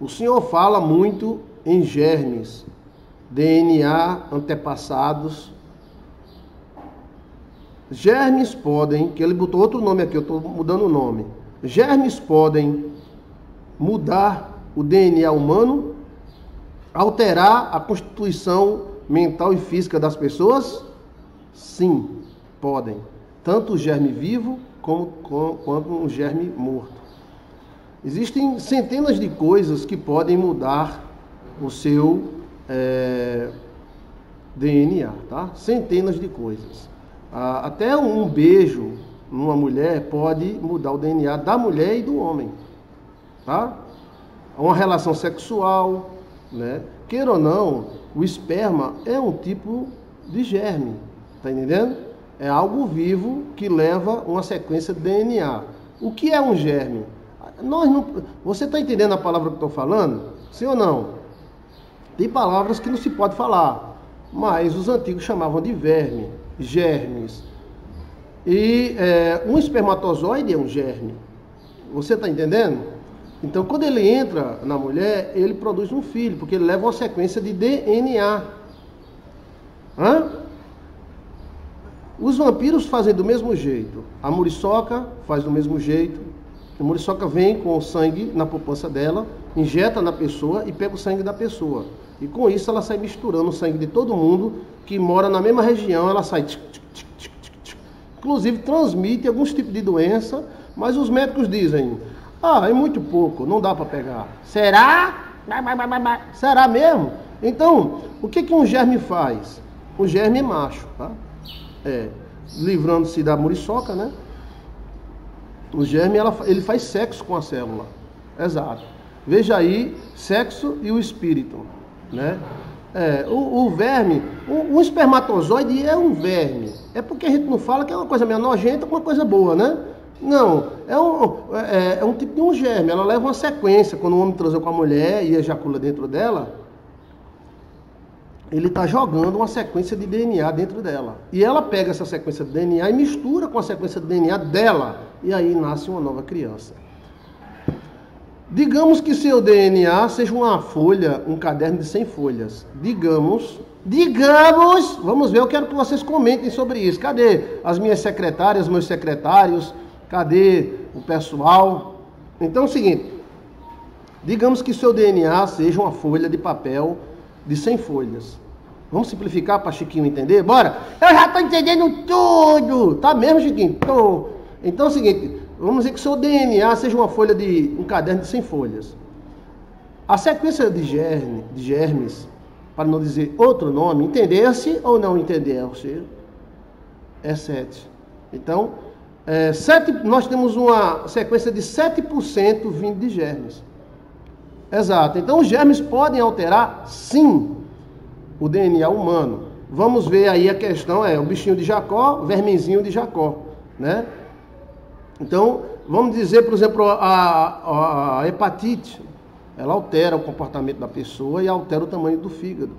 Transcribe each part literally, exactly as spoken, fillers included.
O senhor fala muito em germes, D N A, antepassados. Germes podem, que ele botou outro nome aqui, eu estou mudando o nome. Germes podem mudar o D N A humano, alterar a constituição mental e física das pessoas? Sim, podem. Tanto o germe vivo como, como, quanto um germe morto. Existem centenas de coisas que podem mudar o seu é, D N A, tá? Centenas de coisas. Ah, até um beijo numa mulher pode mudar o D N A da mulher e do homem, tá? Uma relação sexual, né? Queira ou não, o esperma é um tipo de germe, tá entendendo? É algo vivo que leva uma sequência de D N A. O que é um germe? Nós não, você está entendendo a palavra que eu estou falando? Sim ou não? Tem palavras que não se pode falar, mas os antigos chamavam de verme, germes. E é, um espermatozoide é um germe. Você está entendendo? Então, quando ele entra na mulher, ele produz um filho, porque ele leva uma sequência de D N A. Hã? Os vampiros fazem do mesmo jeito. A muriçoca faz do mesmo jeito. A muriçoca vem com o sangue na poupança dela, injeta na pessoa e pega o sangue da pessoa. E com isso ela sai misturando o sangue de todo mundo que mora na mesma região, ela sai... Tch, tch, tch, tch, tch, tch. Inclusive transmite alguns tipos de doença, mas os médicos dizem, ah, é muito pouco, não dá para pegar. Será? Será mesmo? Então, o que, que um germe faz? O germe é macho, tá? É, livrando-se da muriçoca, né? O germe, ela, ele faz sexo com a célula. Exato. Veja aí, sexo e o espírito, né? É, o, o verme, o, o espermatozoide é um verme. É porque a gente não fala que é uma coisa meio nojenta com uma coisa boa, né? Não, é um, é, é um tipo de um germe. Ela leva uma sequência. Quando o homem transou com a mulher e ejacula dentro dela, ele está jogando uma sequência de D N A dentro dela. E ela pega essa sequência de D N A e mistura com a sequência de D N A dela. E aí nasce uma nova criança. Digamos que seu D N A seja uma folha, um caderno de cem folhas. Digamos, digamos, vamos ver, eu quero que vocês comentem sobre isso. Cadê as minhas secretárias, meus secretários? Cadê o pessoal? Então é o seguinte, digamos que seu D N A seja uma folha de papel de cem folhas. Vamos simplificar para Chiquinho entender? Bora! Eu já estou entendendo tudo! Tá mesmo, Chiquinho? Tô. Então é o seguinte, vamos dizer que seu D N A seja uma folha de um caderno de cem folhas. A sequência de, germe, de germes, para não dizer outro nome, entender-se ou não entender-se, é sete. Então, é, sete, nós temos uma sequência de sete por cento vindo de germes. Exato. Então, os germes podem alterar, sim, o D N A humano. Vamos ver aí a questão, é o bichinho de Jacó, o vermezinho de Jacó, né? Então, vamos dizer, por exemplo, a, a, a hepatite, ela altera o comportamento da pessoa e altera o tamanho do fígado.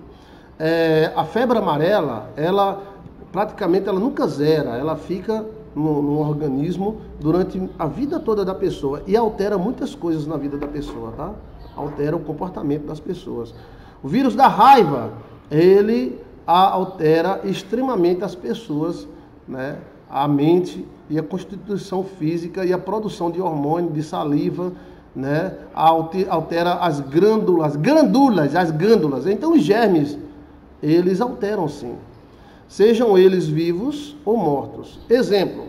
É, a febre amarela, ela praticamente ela nunca zera, ela fica no, no organismo durante a vida toda da pessoa e altera muitas coisas na vida da pessoa, tá? Altera o comportamento das pessoas. O vírus da raiva, ele altera extremamente as pessoas, né? A mente e a constituição física e a produção de hormônio, de saliva, né? Altera as glândulas, glândulas, as glândulas. Então os germes, eles alteram sim, sejam eles vivos ou mortos. Exemplo,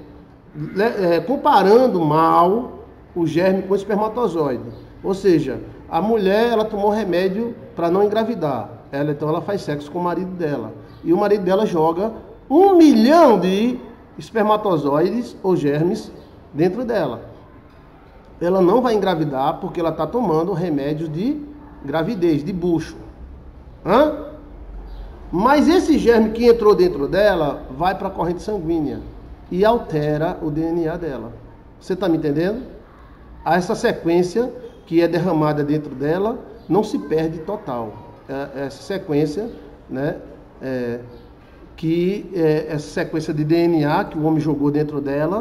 é, comparando mal o germe com o espermatozoide. Ou seja, a mulher, ela tomou remédio para não engravidar. Ela, então ela faz sexo com o marido dela. E o marido dela joga um milhão de espermatozoides ou germes dentro dela. Ela não vai engravidar porque ela está tomando remédios de gravidez, de bucho. Hã? Mas esse germe que entrou dentro dela vai para a corrente sanguínea e altera o D N A dela. Você está me entendendo? Essa sequência que é derramada dentro dela não se perde total. Essa sequência, né, é, que é, essa sequência de D N A que o homem jogou dentro dela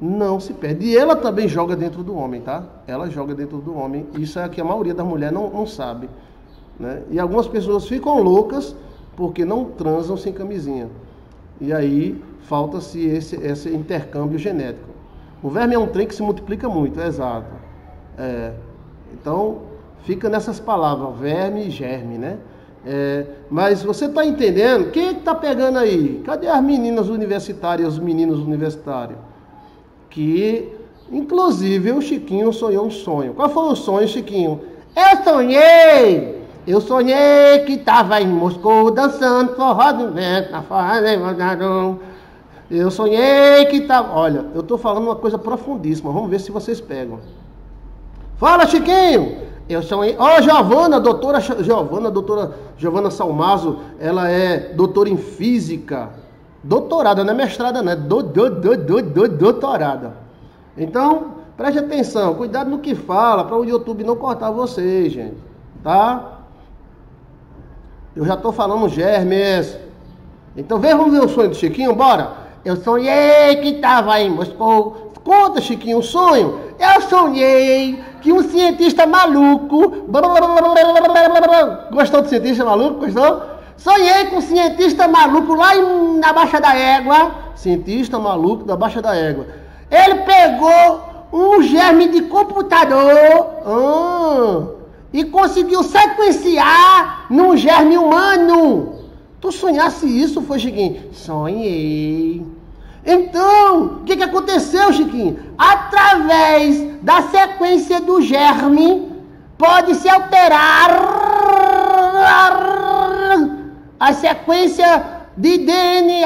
não se perde. E ela também joga dentro do homem, tá? Ela joga dentro do homem. Isso é que a maioria das mulheres não, não sabe, né? E algumas pessoas ficam loucas porque não transam sem camisinha. E aí falta-se esse, esse intercâmbio genético. O verme é um trem que se multiplica muito, é exato. É, então, fica nessas palavras, verme e germe, né? É, mas você está entendendo? Quem é que está pegando aí? Cadê as meninas universitárias, os meninos universitários? Que, inclusive, o Chiquinho sonhou um sonho. Qual foi o sonho, Chiquinho? Eu sonhei! Eu sonhei que estava em Moscou dançando forró do vento na fazenda. Eu sonhei que estava... Olha, eu estou falando uma coisa profundíssima. Vamos ver se vocês pegam. Fala, Chiquinho! Eu sonhei... Ó, oh, Giovana, doutora Giovana, doutora Giovana Salmazo, ela é doutora em física. Doutorada, não é mestrada, não é do, do, do, do, do, doutorada. Então, preste atenção, cuidado no que fala, para o YouTube não cortar vocês, gente. Tá? Eu já estou falando germes. Então, vem, vamos ver o sonho do Chiquinho, bora? Eu sonhei que estava em Moscou. Conta, Chiquinho, um sonho. Eu sonhei que um cientista maluco... Gostou do cientista maluco? Gostou? Sonhei com um cientista maluco lá em, na Baixa da Égua. Cientista maluco da Baixa da Égua. Ele pegou um germe de computador ah, e conseguiu sequenciar num germe humano. Tu sonhasse isso, foi, Chiquinho? Sonhei. Então, o que, que aconteceu, Chiquinho? Através da sequência do germe, pode-se alterar a sequência de D N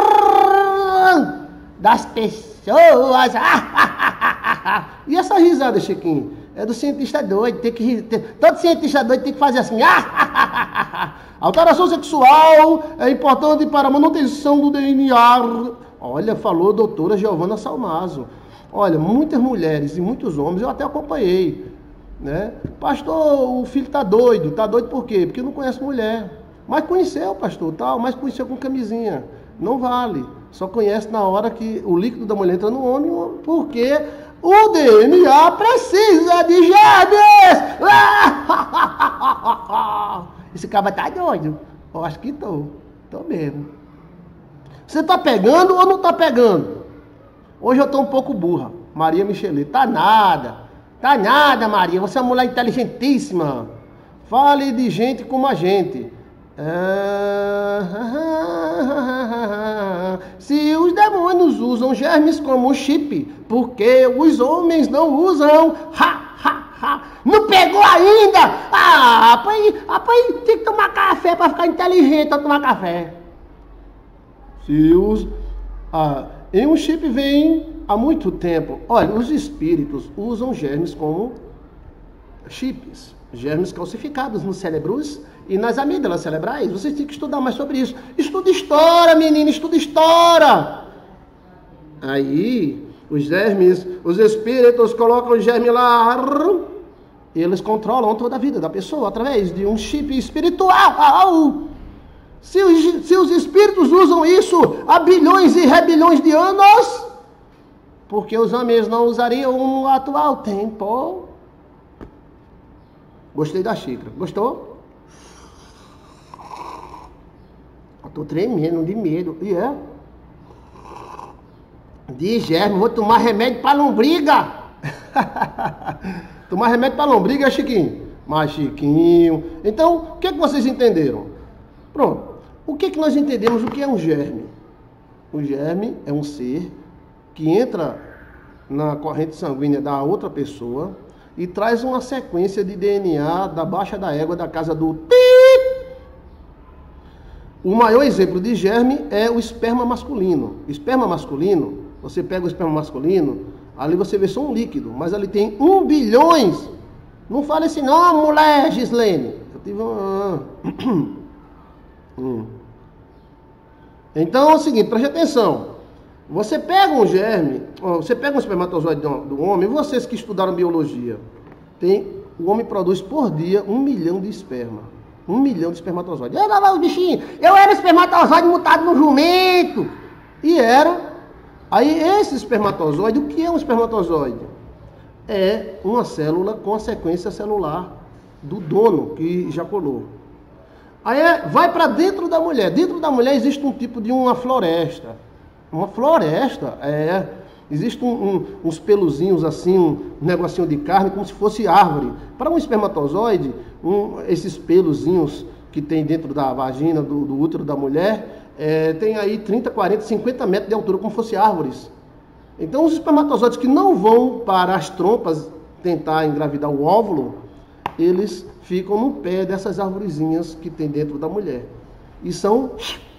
A das pessoas. E essa risada, Chiquinho? É do cientista doido. Tem que, tem, todo cientista doido tem que fazer assim. Alteração sexual é importante para a manutenção do D N A. Olha, falou a doutora Giovana Salmazo. Olha, muitas mulheres e muitos homens, eu até acompanhei, né? Pastor, o filho tá doido. Tá doido por quê? Porque não conhece mulher. Mas conheceu, pastor, tal, mas conheceu com camisinha. Não vale. Só conhece na hora que o líquido da mulher entra no homem, porque o D N A precisa de germes. Esse cara tá doido. Eu acho que tô. Tô mesmo. Você tá pegando ou não tá pegando? Hoje eu tô um pouco burra. Maria Michelet. Tá nada. Tá nada, Maria. Você é uma mulher inteligentíssima. Fale de gente como a gente. Se os demônios usam germes como chip, por que os homens não usam? Ha, ha, ha. Não pegou ainda? Ah, rapaz, rapaz, tem que tomar café para ficar inteligente para tomar café. Se os, ah, em um chip vem há muito tempo. Olha, os espíritos usam germes como chips, germes calcificados nos cérebros e nas amígdalas cerebrais. Vocês têm que estudar mais sobre isso. Estuda história, menino, estuda história. Aí, os germes, os espíritos colocam o germe lá, eles controlam toda a vida da pessoa através de um chip espiritual. Se os, se os espíritos usam isso há bilhões e rebilhões de anos, por que os homens não usariam no atual tempo? Gostei da xícara. Gostou? Estou tremendo de medo. E é? De germe, vou tomar remédio para lombriga. Tomar remédio para lombriga, Chiquinho? Mas, Chiquinho... Então, o que, é que vocês entenderam? Pronto. O que, é que nós entendemos? O que é um germe? O germe é um ser que entra na corrente sanguínea da outra pessoa e traz uma sequência de D N A da baixa da égua da casa do... O maior exemplo de germe é o esperma masculino. Esperma masculino, você pega o esperma masculino, ali você vê só um líquido, mas ali tem um bilhões. Não fale assim, não, mulher, Gislene. Eu tive uma... hum. Então é o seguinte, preste atenção. Você pega um germe, você pega um espermatozoide do homem, vocês que estudaram biologia, tem, o homem produz por dia um milhão de esperma. Um milhão de espermatozoides. Eu, os bichinhos, eu era espermatozoide mutado no jumento. E era. Aí esse espermatozoide, o que é um espermatozoide? É uma célula com a sequência celular do dono que ejaculou. Aí é, vai para dentro da mulher. Dentro da mulher existe um tipo de uma floresta. Uma floresta, é. Existe um, um, uns peluzinhos assim, um negocinho de carne, como se fosse árvore. Para um espermatozoide, um, esses peluzinhos que tem dentro da vagina, do, do útero da mulher, é, tem aí trinta, quarenta, cinquenta metros de altura, como se fossem árvores. Então, os espermatozoides que não vão para as trompas tentar engravidar o óvulo, eles ficam no pé dessas arvorezinhas que tem dentro da mulher. E são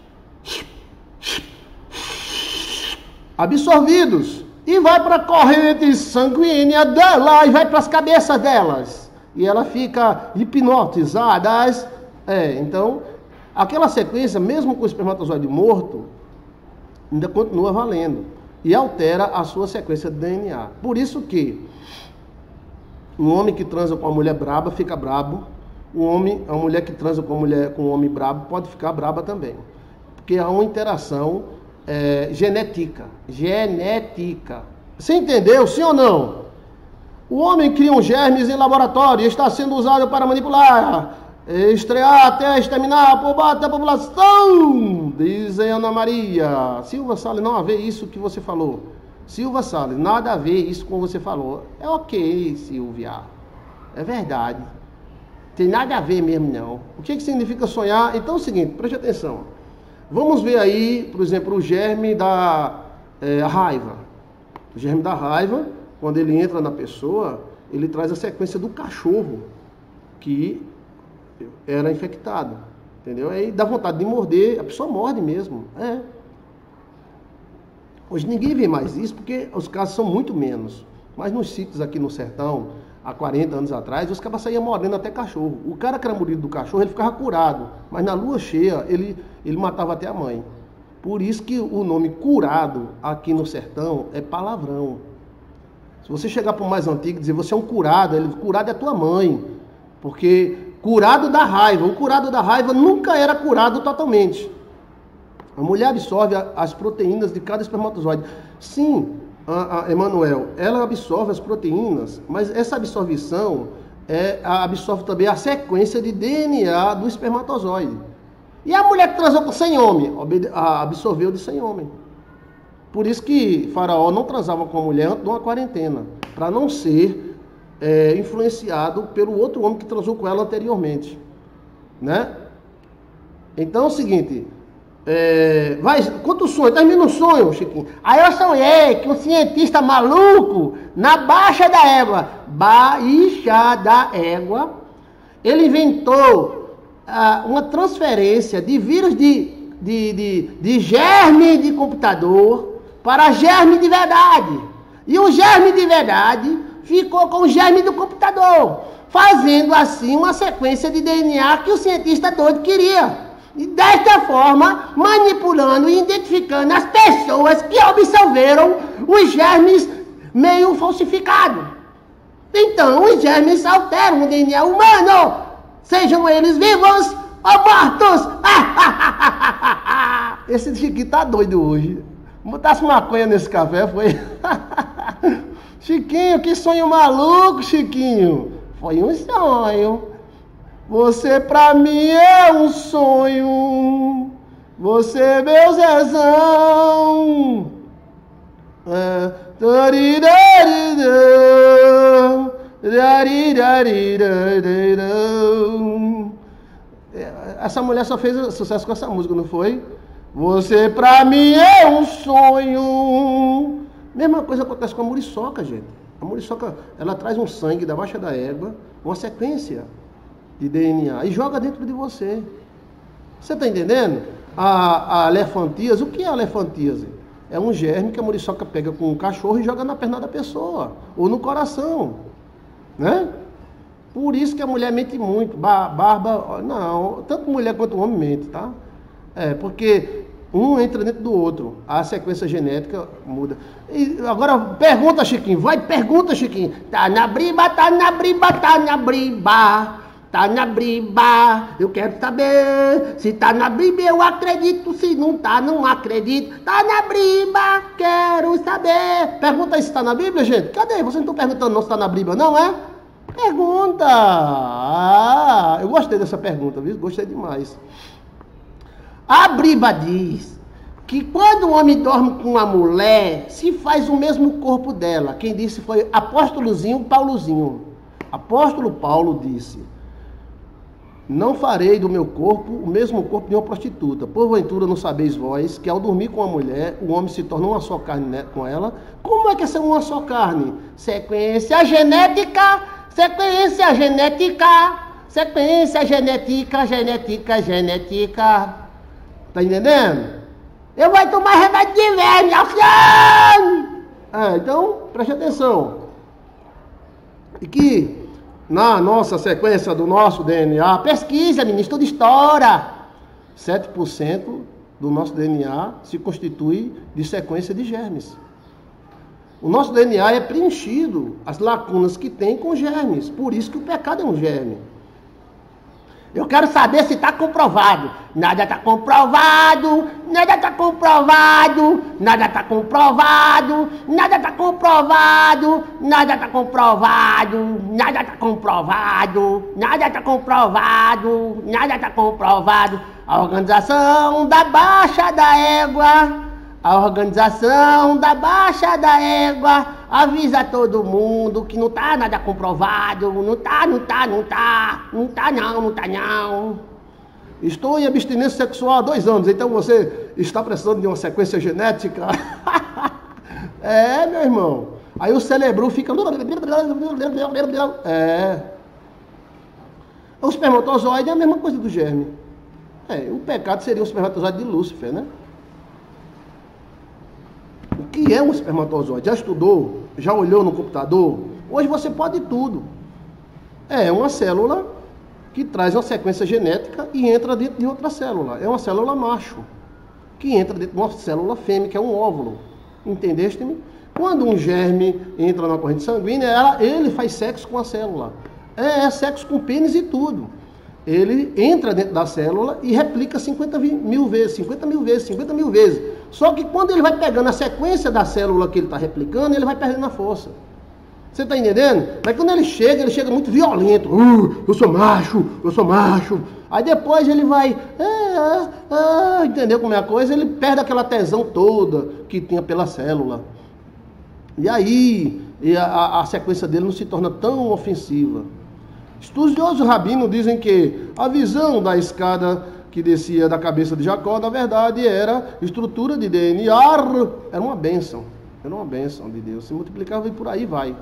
absorvidos. E vai para a corrente sanguínea dela, e vai para as cabeças delas. E ela fica hipnotizada. É, então, aquela sequência, mesmo com o espermatozoide morto, ainda continua valendo. E altera a sua sequência de D N A. Por isso que um homem que transa com uma mulher braba fica brabo. Um homem, a mulher que transa com, uma mulher, com um homem brabo pode ficar braba também. Porque há uma interação é, genética. Genética. Você entendeu, sim ou não? O homem cria um germes em laboratório e está sendo usado para manipular, estrear até exterminar por parte da população. Dizem Ana Maria. Silva Salles, não a ver isso que você falou. Silva Salles, nada a ver isso com você falou. É ok, Silvia. É verdade. Tem nada a ver mesmo, não. O que, que significa sonhar? Então é o seguinte, preste atenção. Vamos ver aí, por exemplo, o germe da é, raiva. O germe da raiva, quando ele entra na pessoa, ele traz a sequência do cachorro que era infectado. Entendeu? Aí dá vontade de morder, a pessoa morde mesmo. É. Hoje ninguém vê mais isso porque os casos são muito menos. Mas nos sítios aqui no sertão, há quarenta anos atrás, os cabas saíam mordendo até cachorro. O cara que era mordido do cachorro, ele ficava curado. Mas na lua cheia, ele, ele matava até a mãe. Por isso que o nome curado aqui no sertão é palavrão. Se você chegar para o mais antigo e dizer, você é um curado, ele, curado é tua mãe. Porque curado da raiva, o curado da raiva nunca era curado totalmente. A mulher absorve as proteínas de cada espermatozoide. Sim, a, a Emanuel, ela absorve as proteínas, mas essa absorção é, absorve também a sequência de D N A do espermatozoide. E a mulher que transou com cem homens, absorveu de cem homens. Por isso que Faraó não transava com a mulher antes de uma quarentena, para não ser é, influenciado pelo outro homem que transou com ela anteriormente. Né? Então é o seguinte... É, vai, conta o sonho, termina o sonho, Chiquinho. Aí eu sonhei que um cientista maluco, na baixa da égua, baixa da égua, ele inventou ah, uma transferência de vírus de, de, de, de germe de computador para germe de verdade. E o germe de verdade ficou com o germe do computador, fazendo assim uma sequência de D N A que o cientista doido queria. E desta forma, manipulando e identificando as pessoas que absorveram os germes meio falsificados. Então, os germes alteram o D N A humano, sejam eles vivos ou mortos. Esse Chiquinho tá doido hoje. Botasse maconha nesse café, foi... Chiquinho, que sonho maluco, Chiquinho. Foi um sonho. Você pra mim é um sonho, você meu Zezão. É. Essa mulher só fez sucesso com essa música, não foi? Você pra mim é um sonho. Mesma coisa acontece com a muriçoca, gente. A muriçoca, ela traz um sangue da baixa da égua, uma sequência de D N A, e joga dentro de você. Você está entendendo? A, a elefantíase, o que é a elefantíase? É um germe que a muriçoca pega com um cachorro e joga na perna da pessoa, ou no coração, né? Por isso que a mulher mente muito, barba, não, tanto mulher quanto homem mente, tá? É, porque um entra dentro do outro, a sequência genética muda. E agora, pergunta, Chiquinho, vai, pergunta, Chiquinho. Tá na briba, tá na briba, tá na briba. Tá na Bíblia, eu quero saber. Se tá na Bíblia, eu acredito. Se não tá, não acredito. Tá na Bíblia, quero saber. Pergunta aí se tá na Bíblia, gente. Cadê? Vocês não estão perguntando não se tá na Bíblia, não é? Pergunta. Ah, eu gostei dessa pergunta, viu? Gostei demais. A Bíblia diz que quando o homem dorme com uma mulher, se faz o mesmo corpo dela. Quem disse foi apóstolozinho Paulozinho. Apóstolo Paulo disse: não farei do meu corpo o mesmo corpo de uma prostituta. Porventura não sabeis vós que ao dormir com a mulher, o homem se torna uma só carne com ela? Como é que é ser uma só carne? Sequência genética, sequência genética, sequência genética, genética, genética. Tá entendendo? Eu vou tomar remédio de verme, ah, então, preste atenção. E que na nossa sequência do nosso D N A, pesquisa, menino, estuda história. sete por cento do nosso D N A se constitui de sequência de germes. O nosso D N A é preenchido, as lacunas que tem com germes. Por isso que o pecado é um germe. Eu quero saber se está comprovado. Nada está comprovado, nada está comprovado, nada está comprovado, nada está comprovado, nada está comprovado, nada está comprovado, nada está comprovado, nada está comprovado. A organização da Baixa da Égua, a organização da Baixa da Égua avisa todo mundo que não tá nada comprovado, não tá, não tá, não tá, não tá não, não tá não. Estou em abstinência sexual há dois anos, então você está precisando de uma sequência genética? É, meu irmão. Aí o cérebro fica... É. O espermatozoide é a mesma coisa do germe. É, o pecado seria o espermatozoide de Lúcifer, né? O que é um espermatozoide? Já estudou? Já olhou no computador? Hoje você pode tudo. É uma célula que traz uma sequência genética e entra dentro de outra célula. É uma célula macho, que entra dentro de uma célula fêmea, que é um óvulo. Entendeste-me? Quando um germe entra na corrente sanguínea, ela, ele faz sexo com a célula. É, é sexo com pênis e tudo. Ele entra dentro da célula e replica cinquenta mil vezes, cinquenta mil vezes, cinquenta mil vezes. Só que quando ele vai pegando a sequência da célula que ele está replicando, ele vai perdendo a força. Você está entendendo? Mas quando ele chega, ele chega muito violento. Uh, eu sou macho, eu sou macho. Aí depois ele vai... Ah, ah, entendeu como é a coisa? Ele perde aquela tesão toda que tinha pela célula. E aí e a, a sequência dele não se torna tão ofensiva. Estudiosos rabinos dizem que a visão da escada que descia da cabeça de Jacó, na verdade, era estrutura de D N A, era uma bênção, era uma bênção de Deus, se multiplicava e por aí vai.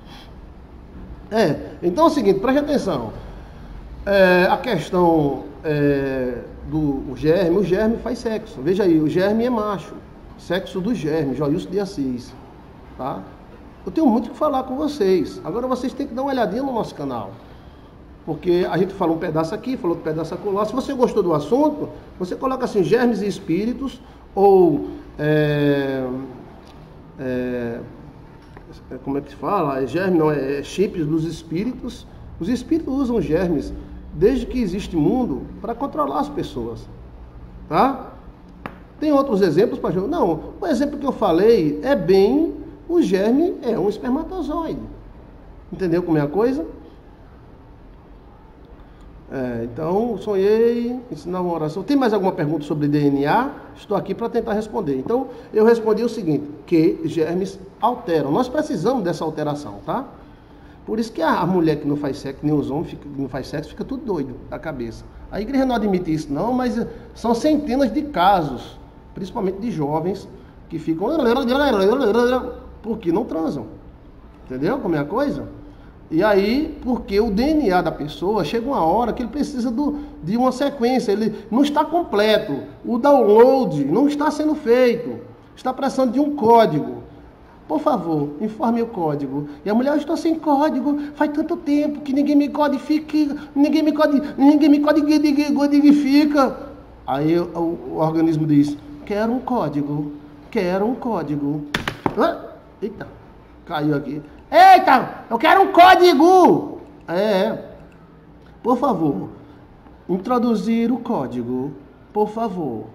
É, então é o seguinte, preste atenção, é, a questão é, do o germe, o germe faz sexo, veja aí, o germe é macho, sexo do germe, Joilson de Assis, tá? Eu tenho muito o que falar com vocês, agora vocês têm que dar uma olhadinha no nosso canal. Porque a gente fala um pedaço aqui, falou outro pedaço acolá. Se você gostou do assunto, você coloca assim, germes e espíritos, ou, é, é, como é que se fala? Germe não, é chips dos espíritos. Os espíritos usam germes, desde que existe mundo, para controlar as pessoas. Tá? Tem outros exemplos para jogar? Não, o exemplo que eu falei é bem, o germe é um espermatozoide. Entendeu como é a coisa? É, então, sonhei, ensinar uma oração. Tem mais alguma pergunta sobre D N A? Estou aqui para tentar responder. Então, eu respondi o seguinte, que germes alteram. Nós precisamos dessa alteração, tá? Por isso que a mulher que não faz sexo, nem os homens que não faz sexo, fica tudo doido da cabeça. A igreja não admite isso não, mas são centenas de casos, principalmente de jovens, que ficam... porque não transam. Entendeu como é a coisa? E aí, porque o D N A da pessoa, chega uma hora que ele precisa do, de uma sequência, ele não está completo, o download não está sendo feito, está precisando de um código. Por favor, informe o código. E a mulher, eu estou sem código, faz tanto tempo que ninguém me codifica, ninguém me codifica, ninguém me codifica. Aí o, o, o organismo diz, quero um código, quero um código. Ah, eita, caiu aqui. Eita, eu quero um código. É, Por favor, introduzir o código. Por favor.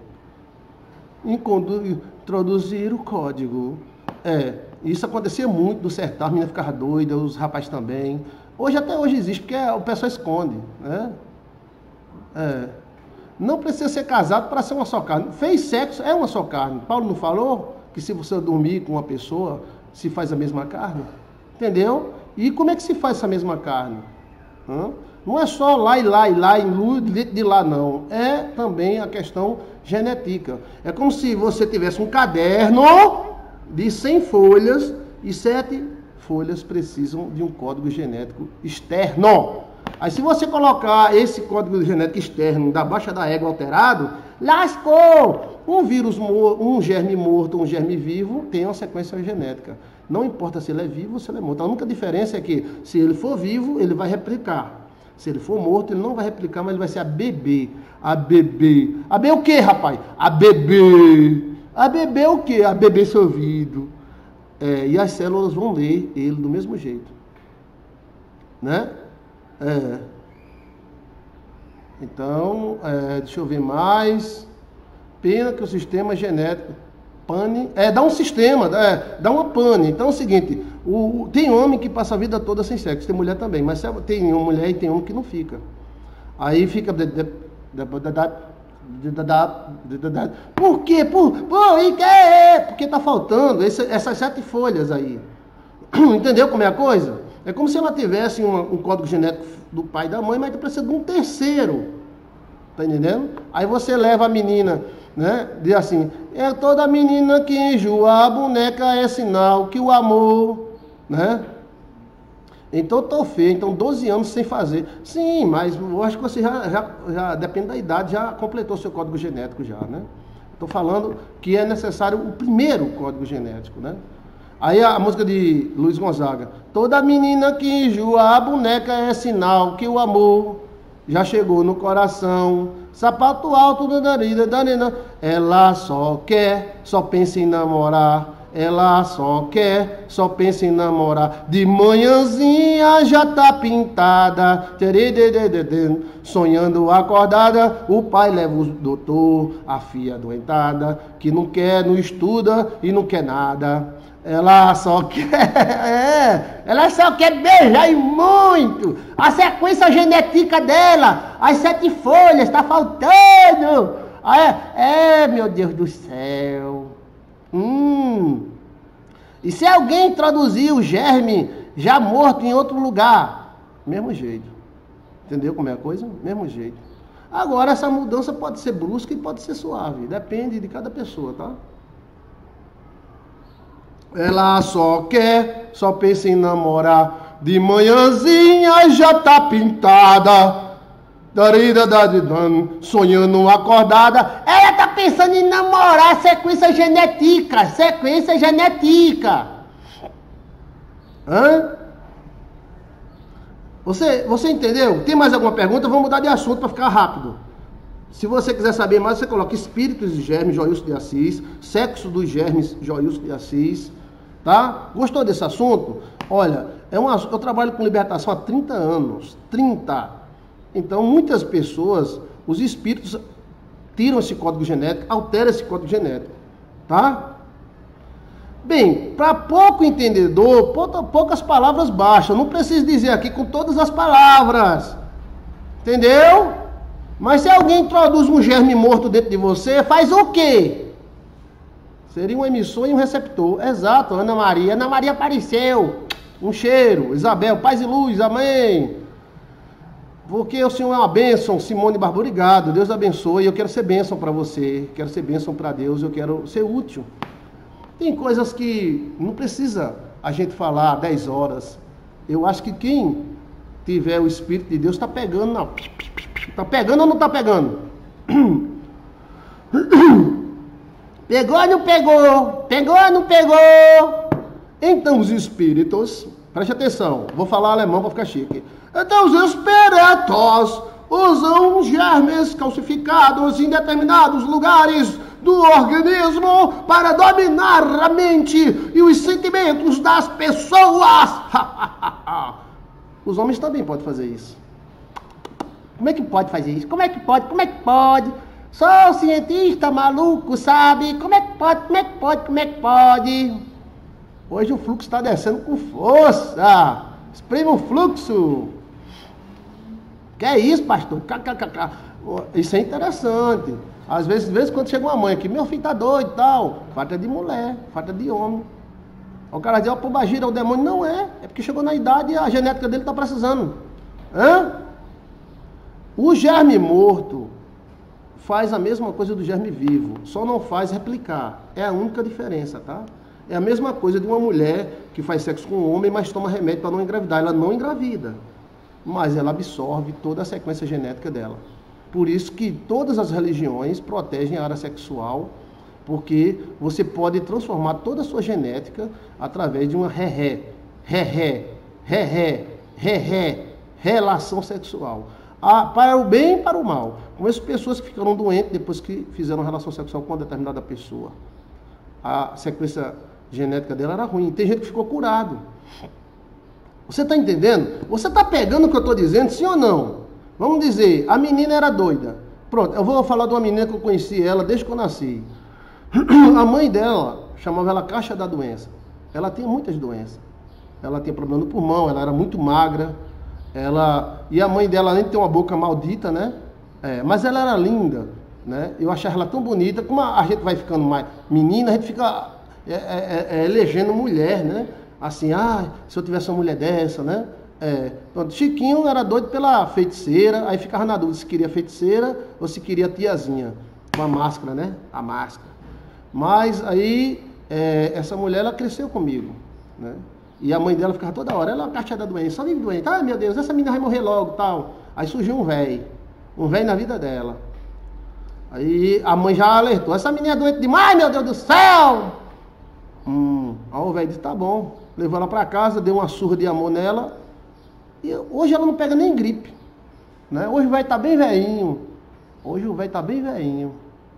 Introduzir o código. É, isso acontecia muito do sertão, a menina ficava doida, os rapazes também. Hoje, até hoje existe, porque o pessoal esconde, né? É. Não precisa ser casado para ser uma só carne. Fez sexo, é uma só carne. Paulo não falou que se você dormir com uma pessoa, se faz a mesma carne? Entendeu? E como é que se faz essa mesma carne? Hã? Não é só lá e lá e lá, e dentro de lá, não. É também a questão genética. É como se você tivesse um caderno de cem folhas e sete folhas precisam de um código genético externo. Aí se você colocar esse código genético externo da baixa da égua alterado, lascou! Um vírus, um germe morto, um germe vivo tem uma sequência genética. Não importa se ele é vivo ou se ele é morto. A única diferença é que se ele for vivo, ele vai replicar. Se ele for morto, ele não vai replicar, mas ele vai ser a bebê. A bebê. A bebê o quê, rapaz? A bebê. A bebê o quê? A bebê sorvido. É, e as células vão ler ele do mesmo jeito. Né? É. Então, é, deixa eu ver mais. Pena que o sistema genético pane, é, dá um sistema, é, dá uma pane. Então é o seguinte, o, tem homem que passa a vida toda sem sexo, tem mulher também, mas tem uma mulher e tem homem que não fica. Aí fica... Por quê? Por, por, e que é? Porque tá faltando esse, essas sete folhas aí. Entendeu como é a coisa? É como se ela tivesse uma, um código genético do pai e da mãe, mas precisa de um terceiro. Tá entendendo? Aí você leva a menina, né? Diz assim, é toda menina que enjoa a boneca é sinal que o amor, né? Então tô feio, então doze anos sem fazer. Sim, mas eu acho que você já, já, já depende da idade, já completou seu código genético já, né? Estou falando que é necessário o primeiro código genético, né? Aí a, a música de Luiz Gonzaga. Toda menina que enjoa a boneca é sinal que o amor já chegou no coração. Sapato alto da narida, danina. Ela só quer, só pensa em namorar. Ela só quer, só pensa em namorar. De manhãzinha já tá pintada. Sonhando acordada, o pai leva o doutor, a filha adoentada, que não quer, não estuda e não quer nada. Ela só quer, é, ela só quer beijar e muito. A sequência genética dela, as sete folhas, está faltando. É, é, meu Deus do céu. Hum. E se alguém introduzir o germe já morto em outro lugar? Mesmo jeito. Entendeu como é a coisa? Mesmo jeito. Agora, essa mudança pode ser brusca e pode ser suave. Depende de cada pessoa, tá? Ela só quer, só pensa em namorar. De manhãzinha já tá pintada. Sonhando acordada. Ela tá pensando em namorar. Sequência genética. Sequência genética. Hã? Você, você entendeu? Tem mais alguma pergunta? Vamos mudar de assunto para ficar rápido. Se você quiser saber mais, você coloca espíritos de germes, Joilson de Assis. Sexo dos germes, Joilson de Assis. Tá? Gostou desse assunto? Olha, é uma, eu trabalho com libertação há trinta anos. trinta. Então, muitas pessoas, os espíritos tiram esse código genético, alteram esse código genético. Tá? Bem, para pouco entendedor, poucas palavras bastam. Não preciso dizer aqui com todas as palavras. Entendeu? Mas se alguém introduz um germe morto dentro de você, faz o quê? Seria um emissor e um receptor. Exato, Ana Maria. Ana Maria apareceu. Um cheiro. Isabel, paz e luz, amém. Porque o Senhor é uma bênção. Simone Barbosa, obrigado. Deus abençoe. Eu quero ser bênção para você. Quero ser bênção para Deus. Eu quero ser útil. Tem coisas que não precisa a gente falar dez horas. Eu acho que quem tiver o Espírito de Deus está pegando. Não. Está pegando ou não está pegando? Pegou ou não pegou? Pegou ou não pegou? Então os espíritos, preste atenção, vou falar alemão para ficar chique. Então os espíritos usam germes calcificados em determinados lugares do organismo para dominar a mente e os sentimentos das pessoas. Os homens também podem fazer isso. Como é que pode fazer isso? Como é que pode? Como é que pode? Sou cientista maluco, sabe? Como é que pode? Como é que pode? Como é que pode? Hoje o fluxo está descendo com força. Exprima o fluxo. Que é isso, pastor? Isso é interessante. Às vezes, às vezes quando chega uma mãe aqui, meu filho tá doido e tal. Falta de mulher, falta de homem. O cara diz, ó, pombagira, o demônio. Não é. É porque chegou na idade e a genética dele tá precisando. Hã? O germe morto faz a mesma coisa do germe vivo. Só não faz replicar. É a única diferença, tá? É a mesma coisa de uma mulher que faz sexo com um homem, mas toma remédio para não engravidar. Ela não engravida, mas ela absorve toda a sequência genética dela. Por isso que todas as religiões protegem a área sexual, porque você pode transformar toda a sua genética através de uma ré-ré, ré-ré, ré-ré, ré-ré, relação sexual. Ah, para o bem e para o mal. Conheço pessoas que ficaram doentes depois que fizeram relação sexual com uma determinada pessoa. A sequência genética dela era ruim. Tem gente que ficou curado. Você está entendendo? Você está pegando o que eu estou dizendo, sim ou não? Vamos dizer, a menina era doida. Pronto, eu vou falar de uma menina que eu conheci ela desde que eu nasci. A mãe dela chamava ela caixa da doença. Ela tinha muitas doenças. Ela tinha problema no pulmão, ela era muito magra. Ela... E a mãe dela, além de ter uma boca maldita, né? É, mas ela era linda, né? Eu achava ela tão bonita. Como a gente vai ficando mais menina, a gente fica... É, é, é, elegendo mulher, né? Assim, ah, se eu tivesse uma mulher dessa, né? É, pronto. Chiquinho era doido pela feiticeira, aí ficava na dúvida se queria feiticeira ou se queria tiazinha, com a máscara, né? A máscara. Mas aí, é, essa mulher, ela cresceu comigo, né? E a mãe dela ficava toda hora, ela é uma caixa da doença, só vive doente. Ai, meu Deus, essa menina vai morrer logo, tal. Aí surgiu um velho, um velho na vida dela. Aí a mãe já alertou, essa menina é doente demais, meu Deus do céu! Hum, aí o velho disse, tá bom. Levou ela para casa, deu uma surra de amor nela. E hoje ela não pega nem gripe, né? Hoje o velho tá bem velhinho. Hoje o velho tá bem velhinho,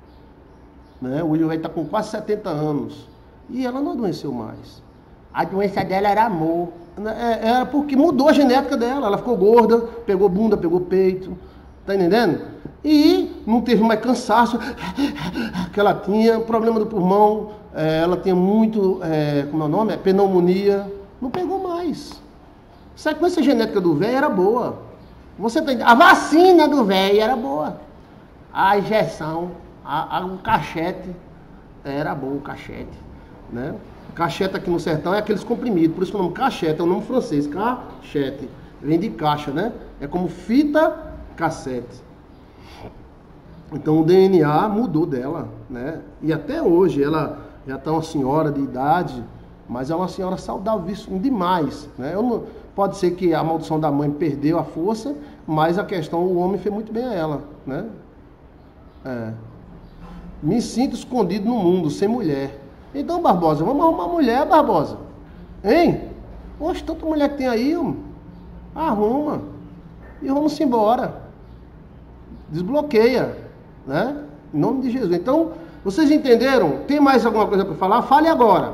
né? Hoje o velho tá com quase setenta anos. E ela não adoeceu mais. A doença dela era amor. É, era porque mudou a genética dela. Ela ficou gorda, pegou bunda, pegou peito. Tá entendendo? E não teve mais cansaço que ela tinha, problema do pulmão, é, ela tinha muito, é, como é o nome? É, pneumonia. Não pegou mais. A sequência genética do velho era boa. Você tá entendendo? A vacina do velho era boa. A injeção, a, a, o cachete, era bom o cachete, né? Cacheta aqui no sertão é aqueles comprimidos, por isso que o nome cacheta é o nome francês, cachete, vem de caixa, né? É como fita cassete. Então o D N A mudou dela, né? E até hoje ela já está uma senhora de idade, mas é uma senhora saudável demais, né? Eu não, pode ser que a maldição da mãe perdeu a força, mas a questão, o homem fez muito bem a ela, né? É. Me sinto escondido no mundo, sem mulher. Então, Barbosa, vamos arrumar mulher, Barbosa. Hein? Oxe, tanta mulher que tem aí, homem. Arruma. E vamos embora. Desbloqueia, né? Em nome de Jesus. Então, vocês entenderam? Tem mais alguma coisa para falar? Fale agora.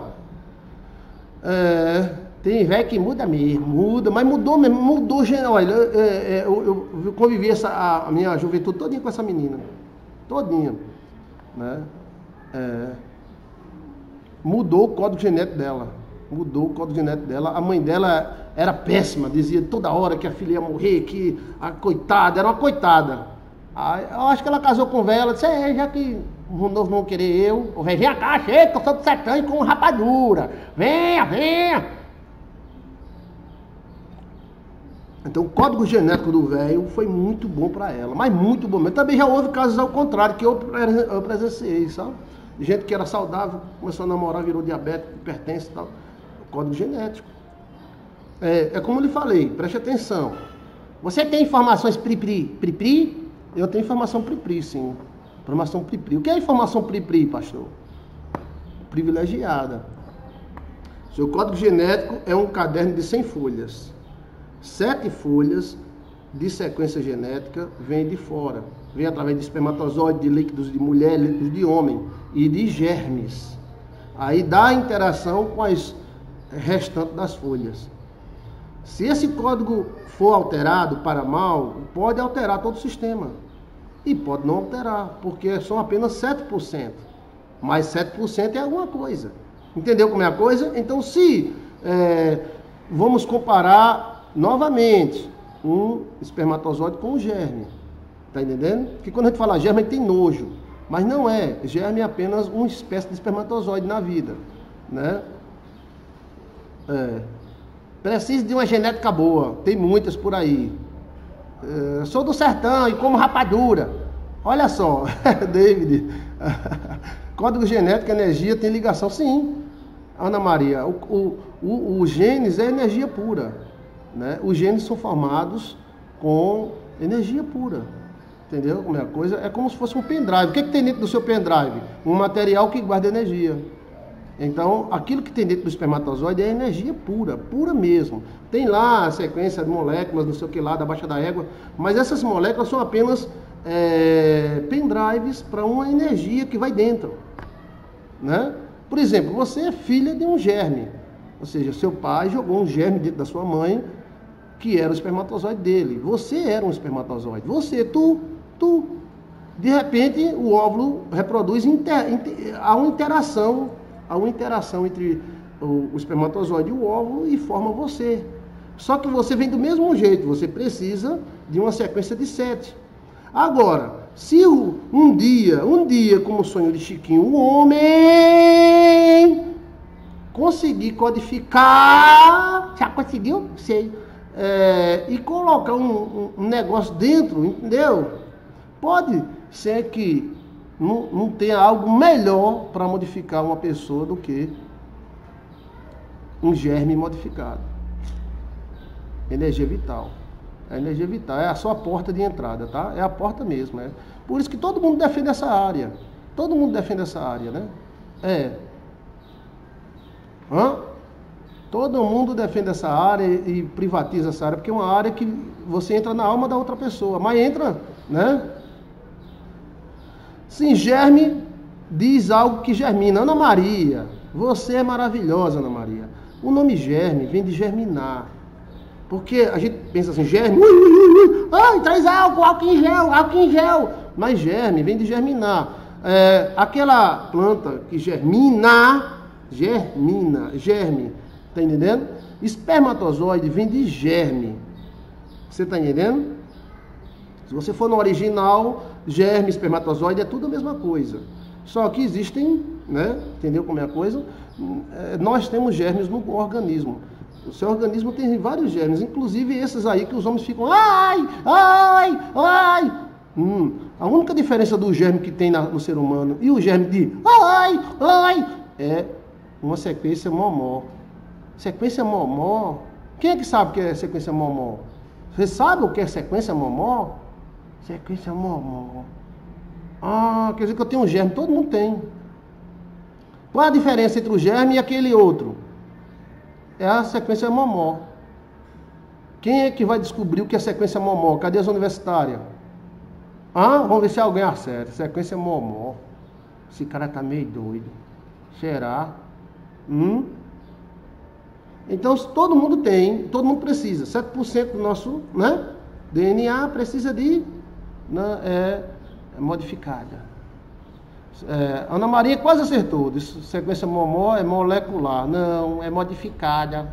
É, tem velho que muda mesmo, muda, mas mudou mesmo, mudou. Olha, é, é, eu, eu convivi essa, a, a minha juventude todinha com essa menina. Todinha. Né? É... Mudou o código genético dela. Mudou o código genético dela. A mãe dela era péssima. Dizia toda hora que a filha ia morrer, que a coitada, era uma coitada. Aí, eu acho que ela casou com o velho. Ela disse, é, já que o novo não querer eu, o velho, vem cá, chega, que eu sou do sertão e com rapadura. Venha, venha. Então o código genético do velho foi muito bom para ela. Mas muito bom. Mas também já houve casos ao contrário, que eu, eu presenciei, sabe? De gente que era saudável, começou a namorar, virou diabético, hipertenso e tal. Código genético. É, é como eu lhe falei, preste atenção. Você tem informações pri-pri? Pri-pri? Eu tenho informação pri-pri, sim. Informação pri-pri. O que é informação pri-pri, pastor? Privilegiada. Seu código genético é um caderno de cem folhas. Sete folhas de sequência genética vem de fora. Vem através de espermatozoide, de líquidos de mulher, líquidos de homem e de germes. Aí dá a interação com as restantes das folhas. Se esse código for alterado para mal, pode alterar todo o sistema. E pode não alterar, porque são apenas sete por cento. Mas sete por cento é alguma coisa. Entendeu como é a coisa? Então, se é, vamos comparar novamente um espermatozoide com um germe. Tá entendendo? Porque quando a gente fala germe, a gente tem nojo. Mas não é. Germe é apenas uma espécie de espermatozoide na vida. Né? É. Preciso de uma genética boa. Tem muitas por aí. É, sou do sertão e como rapadura. Olha só, David. Código genético, energia, tem ligação? Sim. Ana Maria, o, o, o, o genes é energia pura. Né? Os genes são formados com energia pura. Entendeu como é a coisa? É como se fosse um pendrive. O que, é que tem dentro do seu pendrive? Um material que guarda energia. Então, aquilo que tem dentro do espermatozoide é energia pura, pura mesmo. Tem lá a sequência de moléculas, não sei o que lá, da baixa da égua, mas essas moléculas são apenas é, pendrives para uma energia que vai dentro. Né? Por exemplo, você é filha de um germe, ou seja, seu pai jogou um germe dentro da sua mãe, que era o espermatozoide dele. Você era um espermatozoide. Você, tu, tu. De repente, o óvulo reproduz, inter, inter, há uma interação, há uma interação entre o, o espermatozoide e o óvulo e forma você. Só que você vem do mesmo jeito, você precisa de uma sequência de sete. Agora, se um dia, um dia, como o sonho de Chiquinho, o homem conseguir codificar, já conseguiu? Sei. É, e colocar um, um, um negócio dentro, entendeu? Pode ser que não, não tenha algo melhor para modificar uma pessoa do que um germe modificado. Energia vital. A energia vital é a sua porta de entrada, tá? É a porta mesmo. É. Por isso que todo mundo defende essa área. Todo mundo defende essa área, né? É. Hã? Todo mundo defende essa área e privatiza essa área, porque é uma área que você entra na alma da outra pessoa, mas entra, né? Sim, germe diz algo que germina. Ana Maria, você é maravilhosa, Ana Maria. O nome germe vem de germinar. Porque a gente pensa assim, germe, ui, ui, ui, ai, traz álcool, álcool em gel, álcool em gel. Mas germe vem de germinar. É, aquela planta que germina, germina, germe. Tá entendendo? Espermatozoide vem de germe. Você tá entendendo? Se você for no original, germe, espermatozoide é tudo a mesma coisa. Só que existem, né? Entendeu como é a coisa? É, nós temos germes no organismo. O seu organismo tem vários germes, inclusive esses aí que os homens ficam ai, ai, ai. Hum, a única diferença do germe que tem na, no ser humano e o germe de ai, ai é uma sequência momó. Sequência momó. Quem é que sabe o que é sequência momó? Você sabe o que é sequência momó? Sequência momó. Ah, quer dizer que eu tenho um germe. Todo mundo tem. Qual é a diferença entre o germe e aquele outro? É a sequência momó. Quem é que vai descobrir o que é sequência momó? Cadê as universitárias? Ah, vamos ver se alguém acerta. Sequência momó. Esse cara tá meio doido. Será? Hum? Então, todo mundo tem, todo mundo precisa. sete por cento do nosso, né, D N A precisa de né, é, é modificada. É, Ana Maria quase acertou. Isso, sequência momó é molecular. Não, é modificada.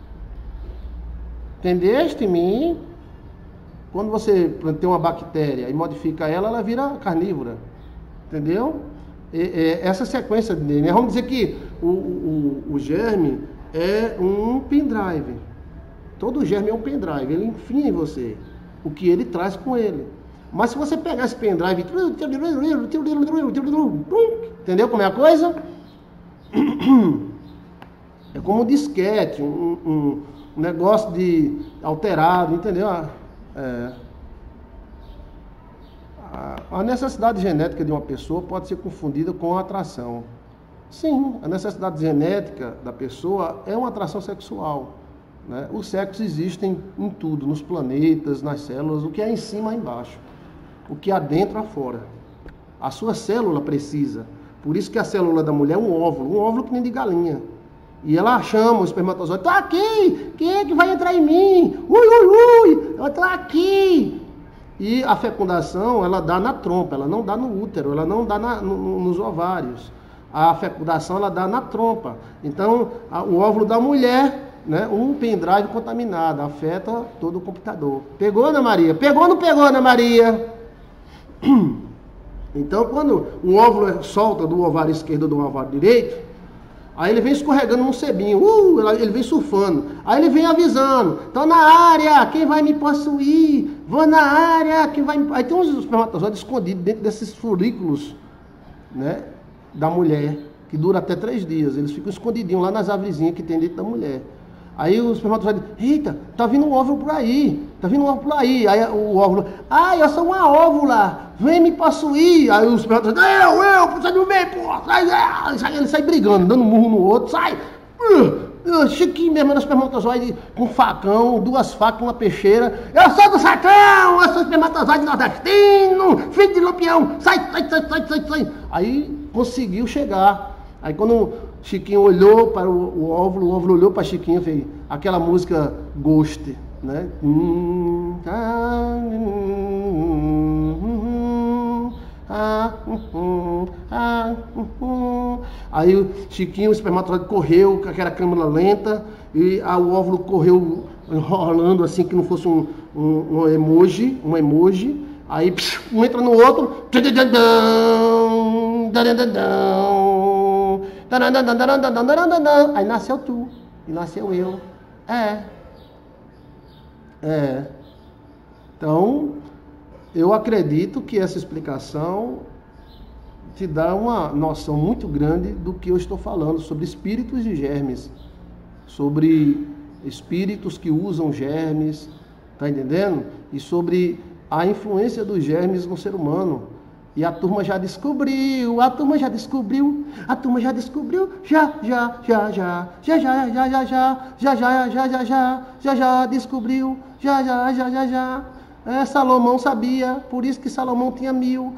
Entendeste, mim? Quando você tem uma bactéria e modifica ela, ela vira carnívora. Entendeu? E, e, essa sequência de D N A. Vamos dizer que o, o, o germe é um pendrive. Todo germe é um pendrive. Ele enfia em você o que ele traz com ele. Mas se você pegar esse pendrive, entendeu como é a coisa? É como um disquete, um, um, um negócio de alterado, entendeu? É. A necessidade genética de uma pessoa pode ser confundida com a atração. Sim, a necessidade genética da pessoa é uma atração sexual. Né? Os sexos existem em tudo, nos planetas, nas células, o que é em cima, é embaixo. O que há dentro, há fora. A sua célula precisa. Por isso que a célula da mulher é um óvulo, um óvulo que nem de galinha. E ela chama o espermatozoide, tô aqui, quem é que vai entrar em mim? Ui, ui, ui, eu tô aqui. E a fecundação, ela dá na trompa, ela não dá no útero, ela não dá na, no, nos ovários. A fecundação, ela dá na trompa. Então, a, o óvulo da mulher, né, um pendrive contaminado, afeta todo o computador. Pegou, Ana Maria? Pegou ou não pegou, Ana Maria? Então, quando o óvulo solta do ovário esquerdo do ovário direito, aí ele vem escorregando num sebinho, uh, ele vem surfando. Aí ele vem avisando, tô na área, quem vai me possuir? Vou na área, quem vai me... Aí tem uns espermatozoides escondidos dentro desses folículos, né, da mulher, que dura até três dias. Eles ficam escondidinhos lá nas árvorezinhas que tem dentro da mulher. Aí o espermatozoide, eita, tá vindo um óvulo por aí, tá vindo um óvulo por aí. Aí o óvulo, ah, eu sou uma óvula, vem me possuir. Aí o espermatozoide, eu, eu, você não vem, porra, sai, sai, ele sai brigando, dando murro no outro, sai. Uh, uh, Chiquinho mesmo, no espermatozoide com facão, duas facas, uma peixeira. Eu sou do Sacão, eu sou espermatozoide nordestino, filho de Lampião, sai, sai, sai, sai, sai, sai. Aí conseguiu chegar. Aí quando Chiquinho olhou para o, o óvulo, o óvulo olhou para Chiquinho e fez aquela música Ghost, né? Aí o Chiquinho, o espermatozoide, correu com aquela câmera lenta e a, o óvulo correu enrolando assim que não fosse um, um, um emoji, um emoji. Aí um entra no outro. Aí nasceu tu. E nasceu eu. É. É. Então, eu acredito que essa explicação te dá uma noção muito grande do que eu estou falando sobre espíritos de germes. Sobre espíritos que usam germes. Tá entendendo? E sobre a influência dos germes no ser humano. E a turma já descobriu, a turma já descobriu, a turma já descobriu, já, já, já, já, já, já, já, já, já, já, já, já, já, já, já, já descobriu, já, já, já, já, já. É, Salomão sabia, por isso que Salomão tinha mil.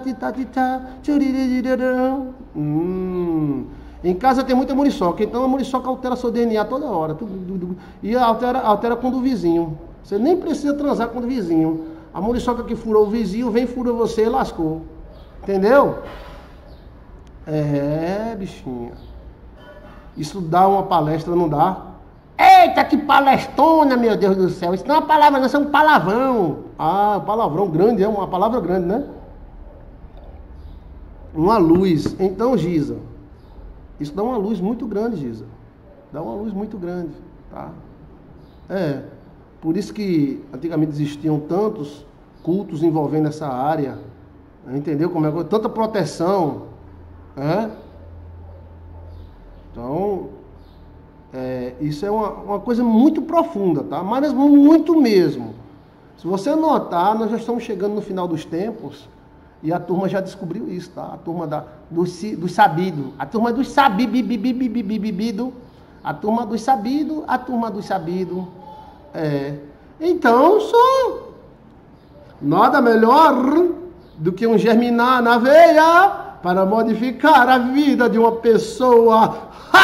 Hum. Em casa tem muita muriçoca, então a muriçoca altera seu D N A toda hora. E altera, altera com o do vizinho. Você nem precisa transar com o do vizinho. A muriçoca que furou o vizinho, vem, fura você e lascou. Entendeu? É, bichinha. Isso dá uma palestra, não dá? Eita, que palestrona, meu Deus do céu. Isso não é uma palavra, não, isso é um palavrão. Ah, palavrão grande, é uma palavra grande, né? Uma luz. Então, Giza, isso dá uma luz muito grande, Giza. Dá uma luz muito grande, tá? É. Por isso que antigamente existiam tantos cultos envolvendo essa área, entendeu? Como é tanta proteção, é? Então, é, isso é uma, uma coisa muito profunda, tá? Mas muito mesmo. Se você notar, nós já estamos chegando no final dos tempos e a turma já descobriu isso, tá? A turma da, dos do sabido, a turma dos sabido, a turma dos sabido, a turma dos sabido. É. Então, só nada melhor do que um germinar na veia para modificar a vida de uma pessoa.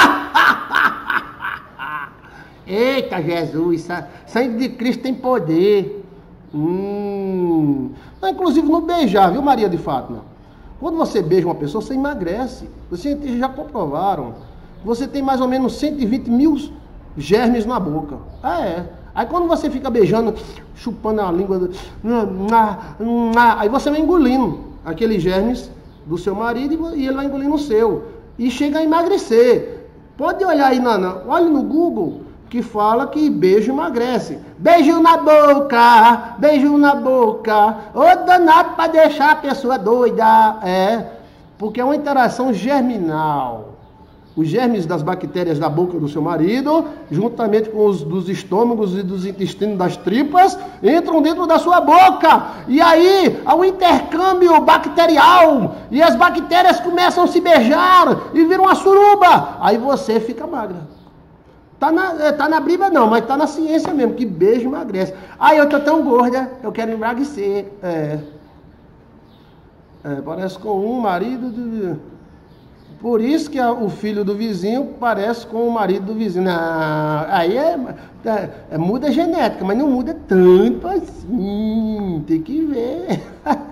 Eita, Jesus, sangue de Cristo tem poder. Hum. Inclusive no beijar, viu, Maria de Fátima? Quando você beija uma pessoa, você emagrece. Os cientistas já comprovaram. Você tem mais ou menos cento e vinte mil germes na boca. Ah, é. Aí quando você fica beijando, chupando a língua, do... aí você vai engolindo aqueles germes do seu marido e ele vai engolindo o seu. E chega a emagrecer. Pode olhar aí, Nana, olhe no Google, que fala que beijo emagrece. Beijo na boca, beijo na boca, ô danado pra deixar a pessoa doida. É, porque é uma interação germinal. Os germes das bactérias da boca do seu marido, juntamente com os dos estômagos e dos intestinos das tripas, entram dentro da sua boca. E aí, há um intercâmbio bacterial. E as bactérias começam a se beijar e viram uma suruba. Aí você fica magra. Tá na, tá na Bíblia não, mas tá na ciência mesmo, que beijo emagrece. Aí eu tô tão gorda, eu quero emagrecer. É, é parece com um marido de... Por isso que a, o filho do vizinho parece com o marido do vizinho. Não, aí é, é, é muda a genética, mas não muda tanto assim. Tem que ver.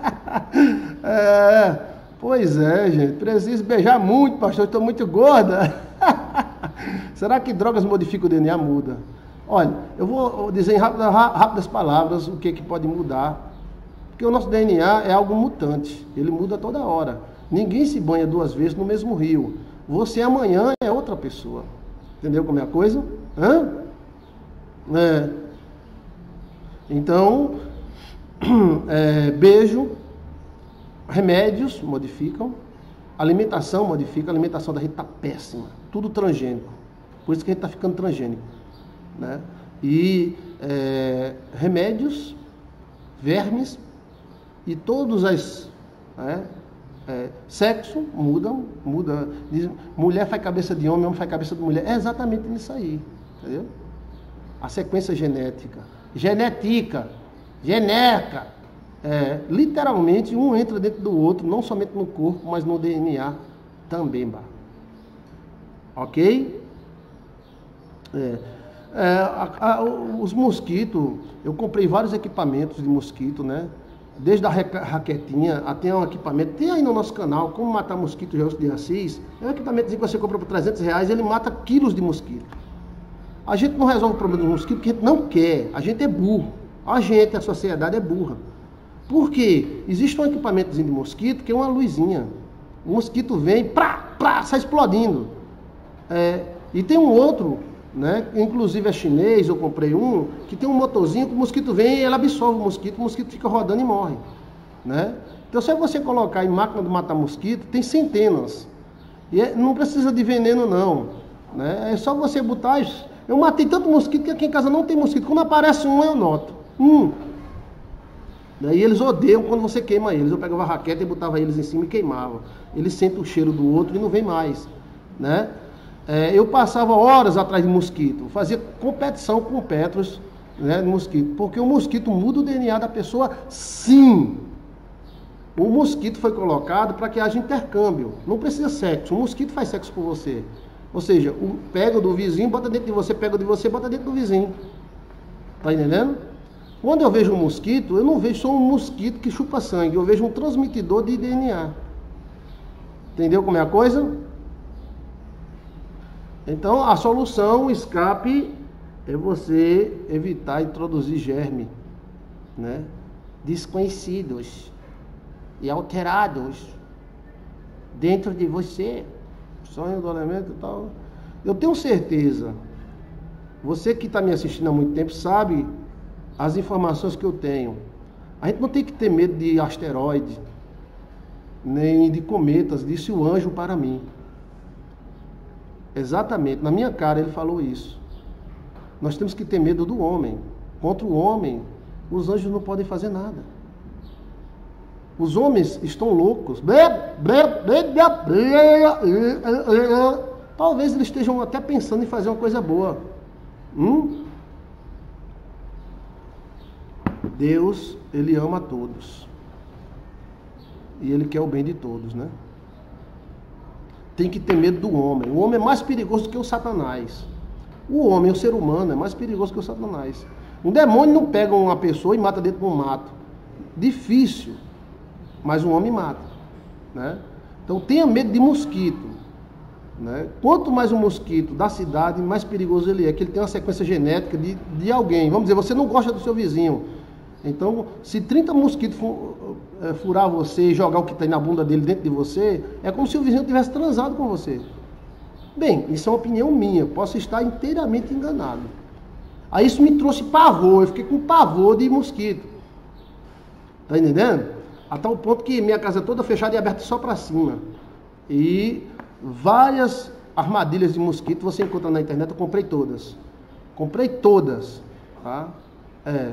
É, pois é, gente. Preciso beijar muito, pastor. Estou muito gorda. Será que drogas modificam o D N A? Muda. Olha, eu vou dizer em rápidas, rápidas palavras o que, que pode mudar. Porque o nosso D N A é algo mutante. Ele muda toda hora. Ninguém se banha duas vezes no mesmo rio. Você amanhã é outra pessoa. Entendeu como é a coisa? Hã? É. Então, é, beijo, remédios modificam, alimentação modifica, a alimentação da gente está péssima. Tudo transgênico. Por isso que a gente está ficando transgênico. Né? E é, remédios, vermes e todas as... É, É, sexo muda, muda. Diz, mulher faz cabeça de homem, homem faz cabeça de mulher. É exatamente nisso aí, entendeu? A sequência genética, genética, genética, é, literalmente um entra dentro do outro, não somente no corpo, mas no D N A também, bah. Ok? É, é, a, a, os mosquitos, eu comprei vários equipamentos de mosquito, né? Desde a raquetinha até um equipamento, tem aí no nosso canal, como matar mosquito de Assis. É um equipamento que você compra por trezentos reais, ele mata quilos de mosquito. A gente não resolve o problema dos mosquitos porque a gente não quer, a gente é burro. A gente, a sociedade é burra. Por quê? Existe um equipamentozinho de mosquito que é uma luzinha. O mosquito vem, prá, prá, sai explodindo. É, e tem um outro, né? Inclusive é chinês, eu comprei um, que tem um motorzinho que o mosquito vem e ele absorve o mosquito, o mosquito fica rodando e morre, né? Então se você colocar em máquina de matar mosquito, tem centenas, e é, não precisa de veneno não, né? É só você botar, eu matei tanto mosquito que aqui em casa não tem mosquito, quando aparece um eu noto, um, daí eles odeiam quando você queima eles, eu pegava a raquete e botava eles em cima e queimava, eles sentem o cheiro do outro e não vem mais, né? É, eu passava horas atrás de mosquito, fazia competição com petros, né, de mosquito, porque o mosquito muda o D N A da pessoa, sim. O mosquito foi colocado para que haja intercâmbio, não precisa sexo, o mosquito faz sexo com você. Ou seja, o, pega do vizinho, bota dentro de você, pega de você, bota dentro do vizinho. Tá entendendo? Quando eu vejo um mosquito, eu não vejo só um mosquito que chupa sangue, eu vejo um transmitidor de D N A. Entendeu como é a coisa? Então, a solução, o escape, é você evitar introduzir germe, né? Desconhecidos e alterados dentro de você. Sonho do elemento e tal. Eu tenho certeza, você que está me assistindo há muito tempo sabe as informações que eu tenho. A gente não tem que ter medo de asteroide, nem de cometas, disse o anjo para mim. Exatamente, na minha cara ele falou isso. Nós temos que ter medo do homem. Contra o homem, os anjos não podem fazer nada. Os homens estão loucos. Talvez eles estejam até pensando em fazer uma coisa boa. Hum? Deus, ele ama a todos. E ele quer o bem de todos, né? Tem que ter medo do homem. O homem é mais perigoso do que o Satanás. O homem, o ser humano, é mais perigoso que o Satanás. Um demônio não pega uma pessoa e mata dentro do mato. Difícil. Mas um homem mata, né? Então tenha medo de mosquito, né? Quanto mais um mosquito da cidade, mais perigoso ele é. Que ele tem uma sequência genética de, de alguém. Vamos dizer, você não gosta do seu vizinho. Então, se trinta mosquitos furar você e jogar o que tem na bunda dele dentro de você, é como se o vizinho tivesse transado com você. Bem, isso é uma opinião minha, posso estar inteiramente enganado. Aí isso me trouxe pavor, eu fiquei com pavor de mosquito. Tá entendendo? A tal ponto que minha casa é toda fechada e aberta só para cima. E várias armadilhas de mosquito você encontra na internet, eu comprei todas. Comprei todas, tá? É...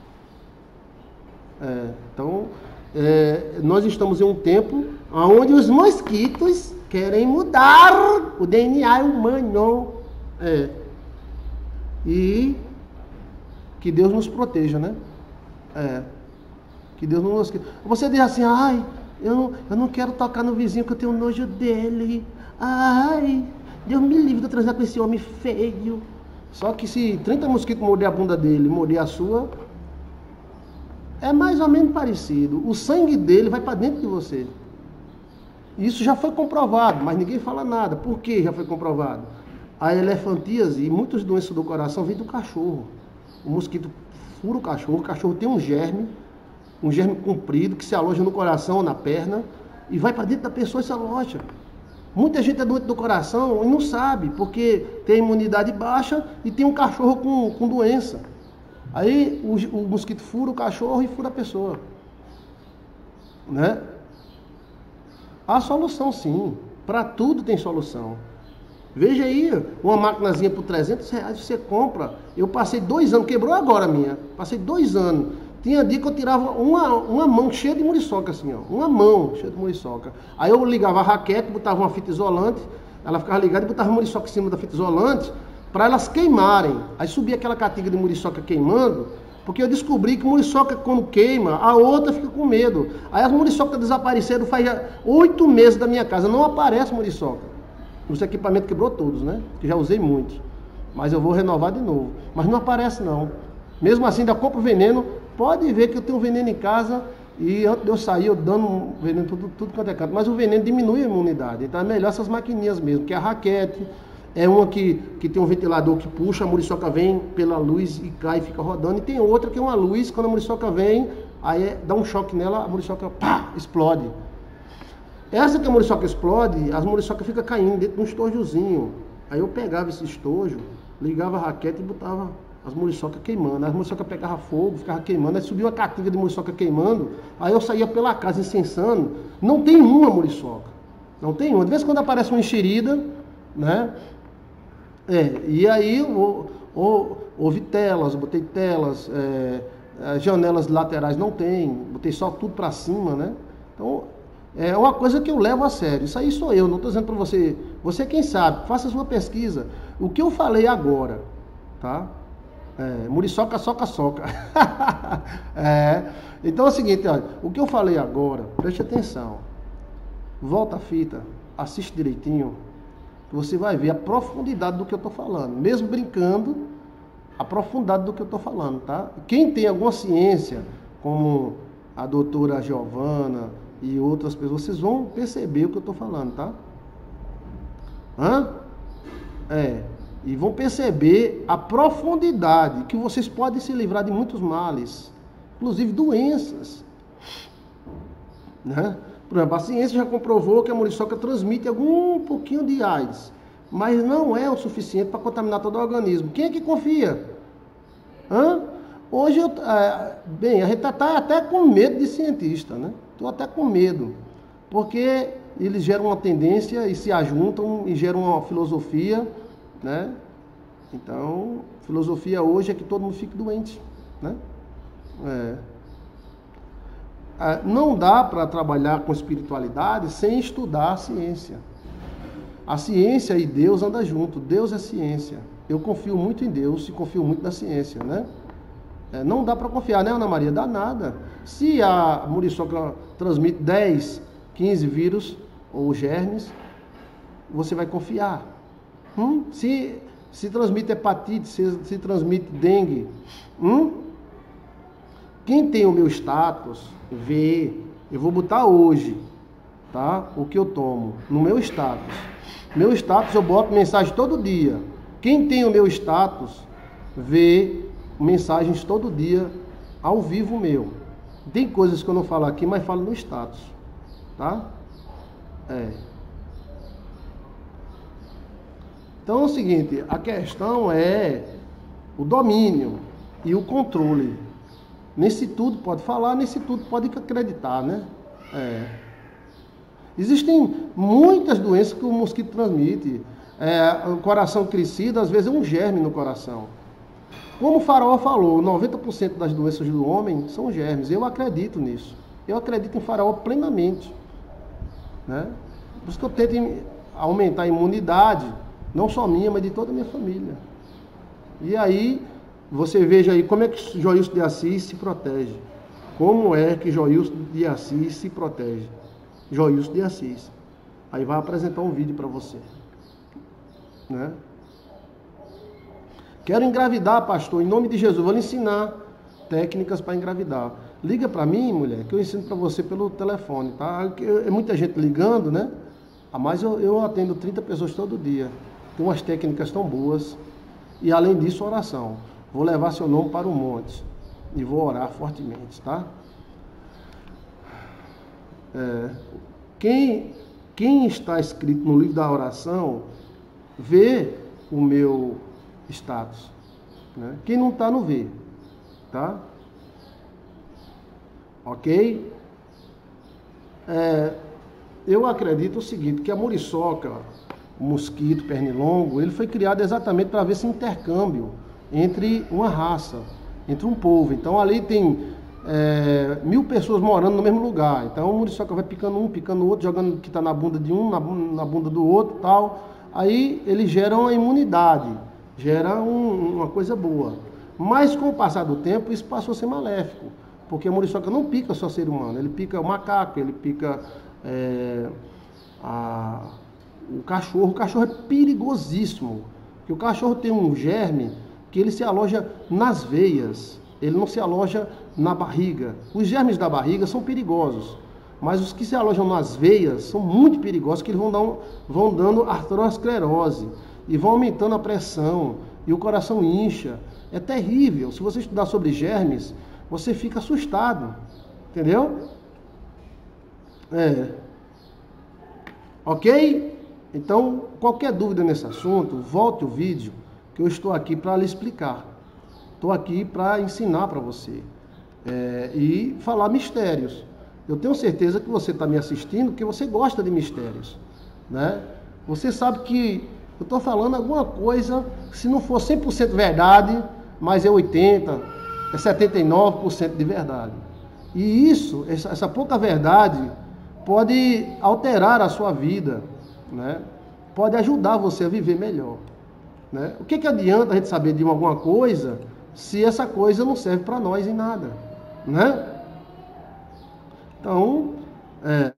É, então, é, nós estamos em um tempo onde os mosquitos querem mudar o D N A humano. É, e que Deus nos proteja, né? É, que Deus não nos... Você diz assim, ai, eu, eu não quero tocar no vizinho que eu tenho nojo dele. Ai, Deus me livre de eu transar com esse homem feio. Só que se trinta mosquitos morder a bunda dele e morder a sua, é mais ou menos parecido. O sangue dele vai para dentro de você. Isso já foi comprovado, mas ninguém fala nada. Por que já foi comprovado? A elefantíase e muitas doenças do coração vêm do cachorro. O mosquito fura o cachorro, o cachorro tem um germe, um germe comprido que se aloja no coração ou na perna e vai para dentro da pessoa e se aloja. Muita gente é doente do coração e não sabe, porque tem imunidade baixa e tem um cachorro com, com doença. Aí o, o mosquito fura o cachorro e fura a pessoa. Né? Há solução sim, para tudo tem solução. Veja aí, uma maquinazinha por trezentos reais você compra. Eu passei dois anos, quebrou agora a minha, passei dois anos. Tinha dia que eu tirava uma, uma mão cheia de muriçoca assim, ó. Uma mão cheia de muriçoca. Aí eu ligava a raquete, botava uma fita isolante, ela ficava ligada e botava muriçoca em cima da fita isolante para elas queimarem. Aí subia aquela catiga de muriçoca queimando, porque eu descobri que muriçoca quando queima, a outra fica com medo. Aí as muriçocas desapareceram faz oito meses da minha casa, não aparece muriçoca. Os equipamentos quebrou todos, né? Que já usei muito. Mas eu vou renovar de novo. Mas não aparece não. Mesmo assim, ainda compro veneno. Pode ver que eu tenho veneno em casa e antes de eu sair eu dando veneno tudo, tudo quanto é canto. Mas o veneno diminui a imunidade. Então é melhor essas maquininhas mesmo, que é a raquete. É uma que, que tem um ventilador que puxa, a muriçoca vem pela luz e cai e fica rodando. E tem outra que é uma luz, quando a muriçoca vem, aí é, dá um choque nela, a muriçoca pá, explode. Essa que a muriçoca explode, as muriçocas ficam caindo dentro de um estojozinho. Aí eu pegava esse estojo, ligava a raquete e botava as muriçocas queimando. As muriçocas pegavam fogo, ficava queimando. Aí subiu uma caatinga de muriçoca queimando. Aí eu saía pela casa incensando. Não tem uma muriçoca. Não tem uma. De vez em quando aparece uma enxerida, né? É, e aí ou, ou, houve telas, botei telas, é, janelas laterais não tem, botei só tudo para cima, né? Então é uma coisa que eu levo a sério. Isso aí sou eu, não estou dizendo para você. Você quem sabe, faça a sua pesquisa. O que eu falei agora, tá? É, muriçoca, soca, soca. É, então é o seguinte, olha, o que eu falei agora, preste atenção. Volta a fita, assiste direitinho. Você vai ver a profundidade do que eu estou falando. Mesmo brincando, a profundidade do que eu estou falando, tá? Quem tem alguma ciência, como a doutora Giovana e outras pessoas, vocês vão perceber o que eu estou falando, tá? Hã? É. E vão perceber a profundidade que vocês podem se livrar de muitos males, inclusive doenças, né? Por exemplo, a ciência já comprovou que a muriçoca transmite algum pouquinho de AIDS, mas não é o suficiente para contaminar todo o organismo. Quem é que confia? Hã? Hoje, eu, é, bem, a gente está até com medo de cientista, né? Estou até com medo, porque eles geram uma tendência e se ajuntam e geram uma filosofia, né? Então, filosofia hoje é que todo mundo fique doente, né? É. Não dá para trabalhar com espiritualidade sem estudar a ciência. A ciência e Deus andam junto. Deus é ciência. Eu confio muito em Deus e confio muito na ciência, né? É, não dá para confiar, né, Ana Maria? Dá nada. Se a muriçoca transmite dez, quinze vírus ou germes, você vai confiar. Hum? Se, se transmite hepatite, se, se transmite dengue, hum? Quem tem o meu status, vê, eu vou botar hoje, tá? O que eu tomo no meu status. Meu status eu boto mensagem todo dia. Quem tem o meu status, vê mensagens todo dia ao vivo meu. Tem coisas que eu não falo aqui, mas falo no status, tá? É. Então é o seguinte, a questão é o domínio e o controle. Nesse tudo pode falar, nesse tudo pode acreditar, né? É. Existem muitas doenças que o mosquito transmite. É, o coração crescido, às vezes é um germe no coração. Como o Faraó falou, noventa por cento das doenças do homem são germes. Eu acredito nisso. Eu acredito em Faraó plenamente, né? Por isso que eu tento aumentar a imunidade, não só minha, mas de toda a minha família. E aí, você veja aí como é que Joilson de Assis se protege. Como é que Joilson de Assis se protege? Joilson de Assis. Aí vai apresentar um vídeo para você. Né? Quero engravidar, pastor, em nome de Jesus. Vou lhe ensinar técnicas para engravidar. Liga para mim, mulher, que eu ensino para você pelo telefone, tá? É muita gente ligando, né? Mas eu, eu atendo trinta pessoas todo dia. Tem umas técnicas tão boas. E além disso, oração. Vou levar seu nome para o monte. E vou orar fortemente, tá? É, quem, quem está escrito no livro da oração, vê o meu status. Né? Quem não está, não vê. Tá? Ok? É, eu acredito o seguinte, que a muriçoca, o mosquito pernilongo, ele foi criado exatamente para ver esse intercâmbio entre uma raça, entre um povo. Então ali tem é, mil pessoas morando no mesmo lugar. Então o muriçoca vai picando um, picando o outro, jogando o que está na bunda de um, na, na bunda do outro e tal. Aí eles geram a imunidade, gera um, uma coisa boa. Mas com o passar do tempo isso passou a ser maléfico. Porque a muriçoca não pica só ser humano, ele pica o macaco, ele pica é, a, o cachorro. O cachorro é perigosíssimo, porque o cachorro tem um germe que ele se aloja nas veias, ele não se aloja na barriga. Os germes da barriga são perigosos, mas os que se alojam nas veias são muito perigosos, que eles vão, dar um, vão dando arteriosclerose e vão aumentando a pressão e o coração incha. É terrível. Se você estudar sobre germes, você fica assustado, entendeu? É. Ok? Então, qualquer dúvida nesse assunto, volte o vídeo, que eu estou aqui para lhe explicar. Estou aqui para ensinar para você. É, e falar mistérios. Eu tenho certeza que você está me assistindo porque você gosta de mistérios. Né? Você sabe que eu estou falando alguma coisa, se não for cem por cento verdade, mas é oitenta por cento, é setenta e nove por cento de verdade. E isso, essa, essa pouca verdade, pode alterar a sua vida, né? Pode ajudar você a viver melhor. Né? O que, que adianta a gente saber de alguma coisa se essa coisa não serve para nós em nada? Né? Então, é...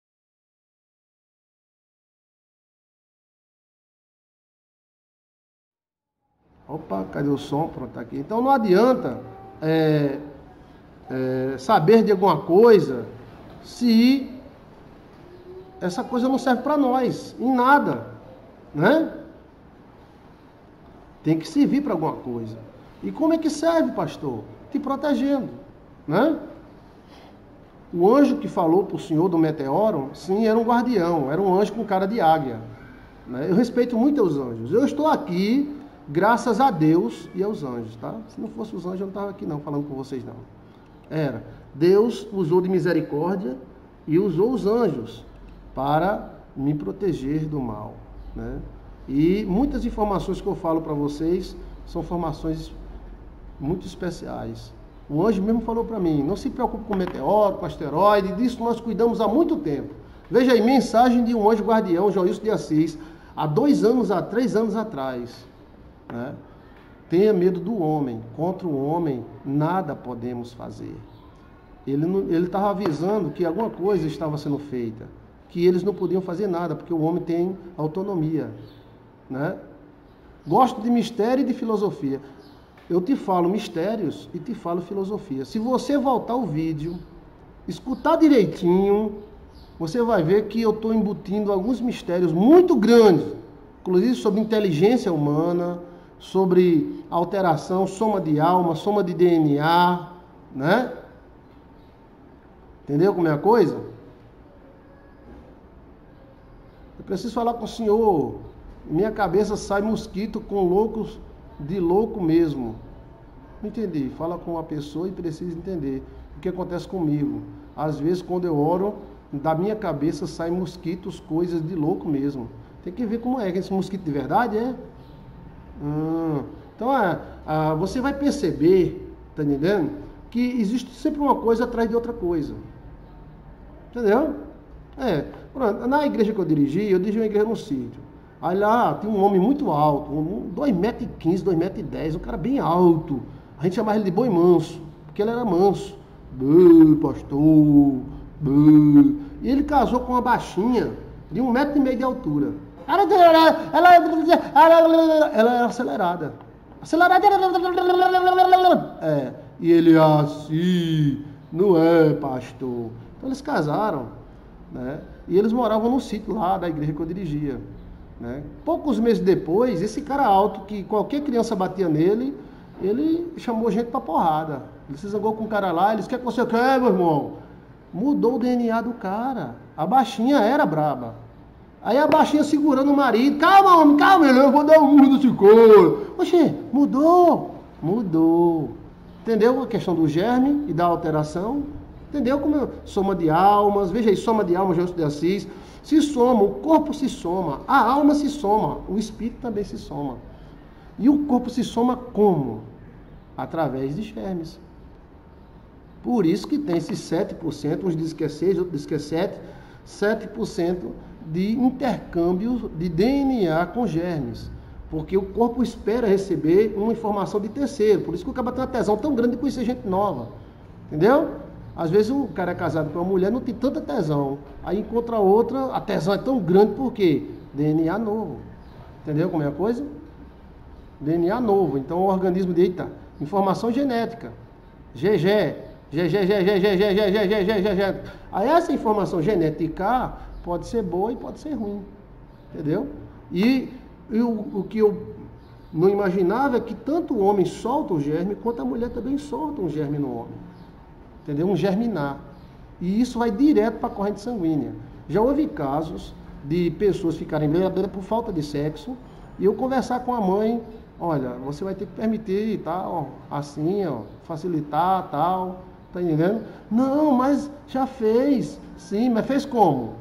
Opa, cadê o som? Pronto, tá aqui. Então não adianta é, é, saber de alguma coisa se essa coisa não serve para nós, em nada, né? Tem que servir para alguma coisa. E como é que serve, pastor? Te protegendo, né? O anjo que falou para o senhor do meteoro, sim, era um guardião, era um anjo com cara de águia. Né? Eu respeito muito os anjos. Eu estou aqui graças a Deus e aos anjos, tá? Se não fosse os anjos, eu não estava aqui não, falando com vocês não. Era. Deus usou de misericórdia e usou os anjos para me proteger do mal, né? E muitas informações que eu falo para vocês são informações muito especiais. O anjo mesmo falou para mim, não se preocupe com meteoro, com asteroide, disso nós cuidamos há muito tempo. Veja aí, mensagem de um anjo guardião, Joilson de Assis, há dois anos, há três anos atrás. Né? Tenha medo do homem, contra o homem nada podemos fazer. Ele estava avisando que alguma coisa estava sendo feita, que eles não podiam fazer nada, porque o homem tem autonomia. Né? Gosto de mistério e de filosofia. Eu te falo mistérios e te falo filosofia. Se você voltar o vídeo, escutar direitinho, você vai ver que eu estou embutindo alguns mistérios muito grandes, inclusive sobre inteligência humana, sobre alteração, soma de alma, soma de D N A, né? Entendeu como é a coisa? Eu preciso falar com o senhor. Minha cabeça sai mosquito com loucos de louco mesmo. Não entendi. Fala com uma pessoa e precisa entender o que acontece comigo. Às vezes, quando eu oro, da minha cabeça saem mosquitos, coisas de louco mesmo. Tem que ver como é. Esse mosquito de verdade é? Hum. Então, é, é, você vai perceber, tá entendendo? Que existe sempre uma coisa atrás de outra coisa. Entendeu? É. Pronto. Na igreja que eu dirigi, eu dirigi uma igreja no sítio. Aí lá tem um homem muito alto, um, dois metros e quinze, dois metros e dez, um cara bem alto. A gente chamava ele de boi manso, porque ele era manso. Bê, pastor, bê. E ele casou com uma baixinha, de um metro e meio de altura. Ela, ela, ela, ela era acelerada. Acelerada. É, e ele assim, não é, pastor. Então eles casaram, né? E eles moravam no sítio lá da igreja que eu dirigia, né? Poucos meses depois, esse cara alto, que qualquer criança batia nele, ele chamou gente pra porrada. Ele se zangou com o cara lá, ele disse, o que é que você quer, meu irmão? Mudou o D N A do cara. A baixinha era braba. Aí a baixinha segurando o marido. Calma, homem, calma, eu vou dar um murro nesse couro. Oxê, mudou. Mudou. Entendeu a questão do germe e da alteração? Entendeu como é? Soma de almas. Veja aí, soma de almas, João de Assis. Se soma, o corpo se soma. A alma se soma. O espírito também se soma. E o corpo se soma como? Através de germes. Por isso que tem esses sete por cento, uns dizem que é seis, outros dizem que é sete por cento, sete por cento de intercâmbio de D N A com germes. Porque o corpo espera receber uma informação de terceiro. Por isso que o cara tem uma tesão tão grande de conhecer gente nova. Entendeu? Às vezes o cara é casado com uma mulher, não tem tanta tesão. Aí encontra outra, a tesão é tão grande porque D N A novo. Entendeu como é a coisa? D N A novo. Então o organismo de, eita, informação genética. G G. G, G, G, G, G, G, G, G, G, G, G, G. Aí essa informação genética pode ser boa e pode ser ruim. Entendeu? E, e o, o que eu não imaginava é que tanto o homem solta o germe, quanto a mulher também solta um germe no homem. Entendeu? Um germinar. E isso vai direto para a corrente sanguínea. Já houve casos de pessoas ficarem beira-beira por falta de sexo, e eu conversar com a mãe, olha, você vai ter que permitir, tal, assim, ó, facilitar, tal. Tá entendendo? Não, mas já fez. Sim, mas fez como?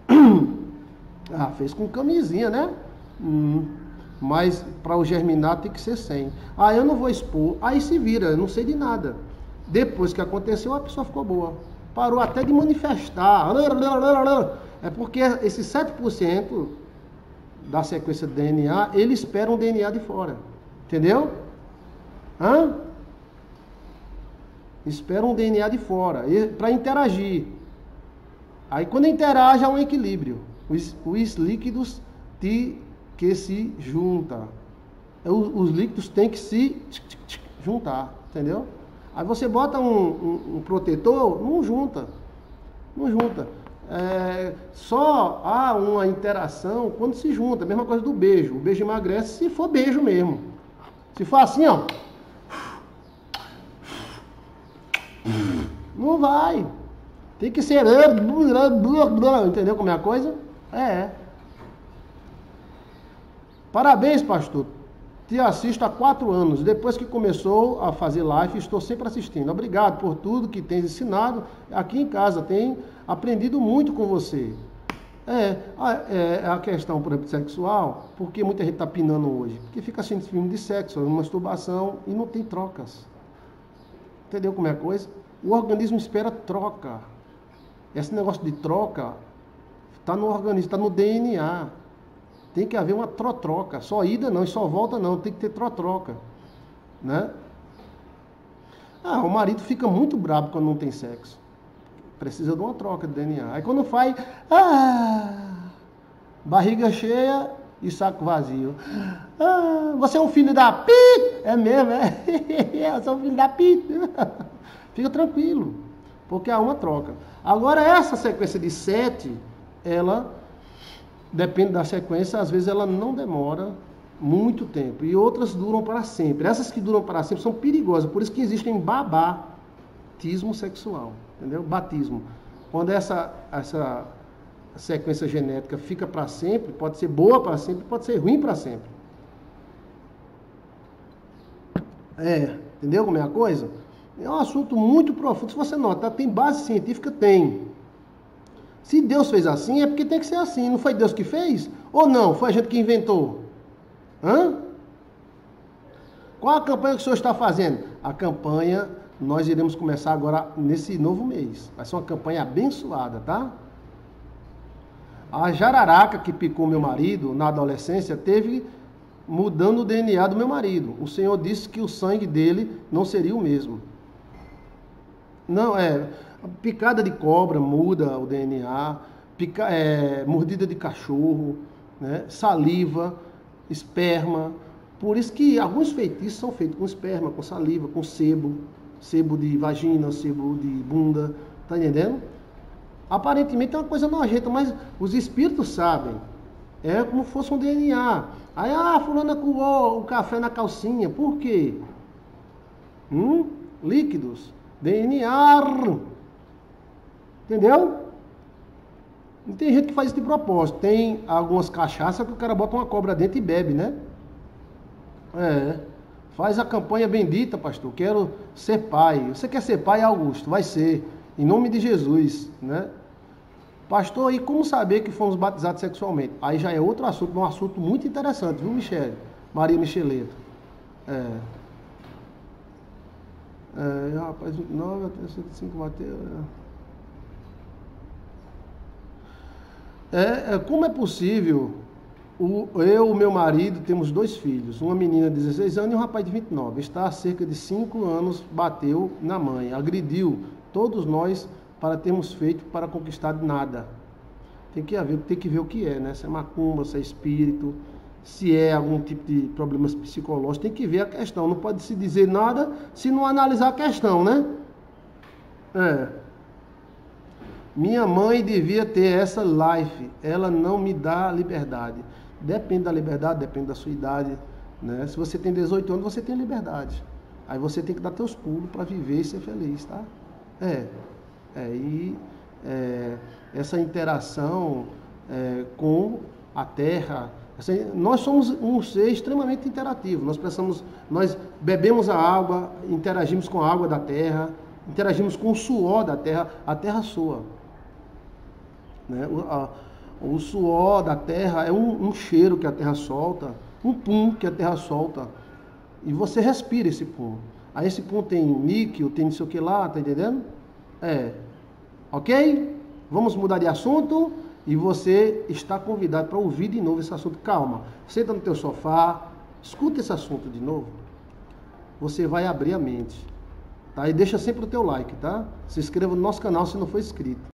Ah, fez com camisinha, né? Hum, mas para o germinar tem que ser sem. Ah, eu não vou expor. Aí se vira, eu não sei de nada. Depois que aconteceu, a pessoa ficou boa. Parou até de manifestar. É porque esses sete por cento da sequência do D N A, ele espera um D N A de fora. Entendeu? Hã? Espera um D N A de fora, para interagir. Aí quando interage há um equilíbrio. Os, os líquidos de, que se juntam. Os, os líquidos têm que se juntar, entendeu? Aí você bota um, um, um protetor, não junta. Não junta. É, só há uma interação quando se junta. A mesma coisa do beijo. O beijo emagrece se for beijo mesmo. Se for assim, ó. Não vai. Tem que ser. Entendeu como é a coisa? É. Parabéns, pastor. Te assisto há quatro anos. Depois que começou a fazer live, estou sempre assistindo. Obrigado por tudo que tens ensinado. Aqui em casa, tenho aprendido muito com você. É, é a questão, por exemplo, sexual, porque muita gente está pinando hoje. Porque fica assistindo filme de sexo, masturbação e não tem trocas. Entendeu como é a coisa? O organismo espera troca. Esse negócio de troca está no organismo, está no D N A. Tem que haver uma troca. Só ida não, e só volta não. Tem que ter troca, né? Ah, o marido fica muito bravo quando não tem sexo. Precisa de uma troca de D N A. Aí quando faz, ah, barriga cheia e saco vazio. Ah, você é um filho da pi? É mesmo, é? Eu sou um filho da pi. Fica tranquilo, porque há uma troca. Agora essa sequência de sete, ela depende da sequência, às vezes ela não demora muito tempo. E outras duram para sempre. Essas que duram para sempre são perigosas. Por isso que existem babatismo sexual. Entendeu? Batismo. Quando essa, essa sequência genética fica para sempre, pode ser boa para sempre, pode ser ruim para sempre. É, entendeu como é a coisa? É um assunto muito profundo. Se você notar, tem base científica? Tem. Se Deus fez assim, é porque tem que ser assim. Não foi Deus que fez? Ou não? Foi a gente que inventou? Hã? Qual a campanha que o senhor está fazendo? A campanha, nós iremos começar agora nesse novo mês. Vai ser uma campanha abençoada, tá? A jararaca que picou meu marido na adolescência teve mudando o D N A do meu marido. O Senhor disse que o sangue dele não seria o mesmo. Não, é... Picada de cobra muda o D N A. pica, é, mordida de cachorro, né? Saliva, esperma. Por isso que alguns feitiços são feitos com esperma, com saliva, com sebo, sebo de vagina, sebo de bunda, tá entendendo? Aparentemente é uma coisa nojenta, mas os espíritos sabem. É como se fosse um D N A. Aí, ah, fulana coou o café na calcinha. Por quê? Hum? Líquidos. D N A. Entendeu? E tem gente que faz isso de propósito. Tem algumas cachaças que o cara bota uma cobra dentro e bebe, né? É. Faz a campanha bendita, pastor. Quero ser pai. Você quer ser pai, Augusto? Vai ser. Em nome de Jesus, né? Pastor, e como saber que fomos batizados sexualmente? Aí já é outro assunto, um assunto muito interessante, viu, Michele? Maria Micheleto. É. É, rapaz, vinte e nove até cento e cinco bateu. É. É, como é possível? O, eu e o meu marido temos dois filhos, uma menina de dezesseis anos e um rapaz de vinte e nove. Está há cerca de cinco anos, bateu na mãe, agrediu todos nós para termos feito para conquistar nada. Tem que haver, tem que ver o que é, né? Se é macumba, se é espírito, se é algum tipo de problemas psicológicos, tem que ver a questão. Não pode se dizer nada se não analisar a questão, né? É. Minha mãe devia ter essa life, ela não me dá liberdade. Depende da liberdade, depende da sua idade, né? Se você tem dezoito anos, você tem liberdade. Aí você tem que dar teus pulos para viver e ser feliz, tá? É. É, e é, essa interação é, com a Terra, assim, nós somos um ser extremamente interativo. Nós precisamos, nós bebemos a água, interagimos com a água da Terra, interagimos com o suor da Terra. A Terra soa, né? O, a, o suor da Terra é um, um cheiro que a Terra solta, um pum que a Terra solta, e você respira esse pum. Aí esse pum tem níquel, tem não sei o que lá, tá entendendo? É, ok? Vamos mudar de assunto e você está convidado para ouvir de novo esse assunto. Calma, senta no teu sofá, escuta esse assunto de novo. Você vai abrir a mente, tá? E deixa sempre o teu like, tá? Se inscreva no nosso canal se não for inscrito.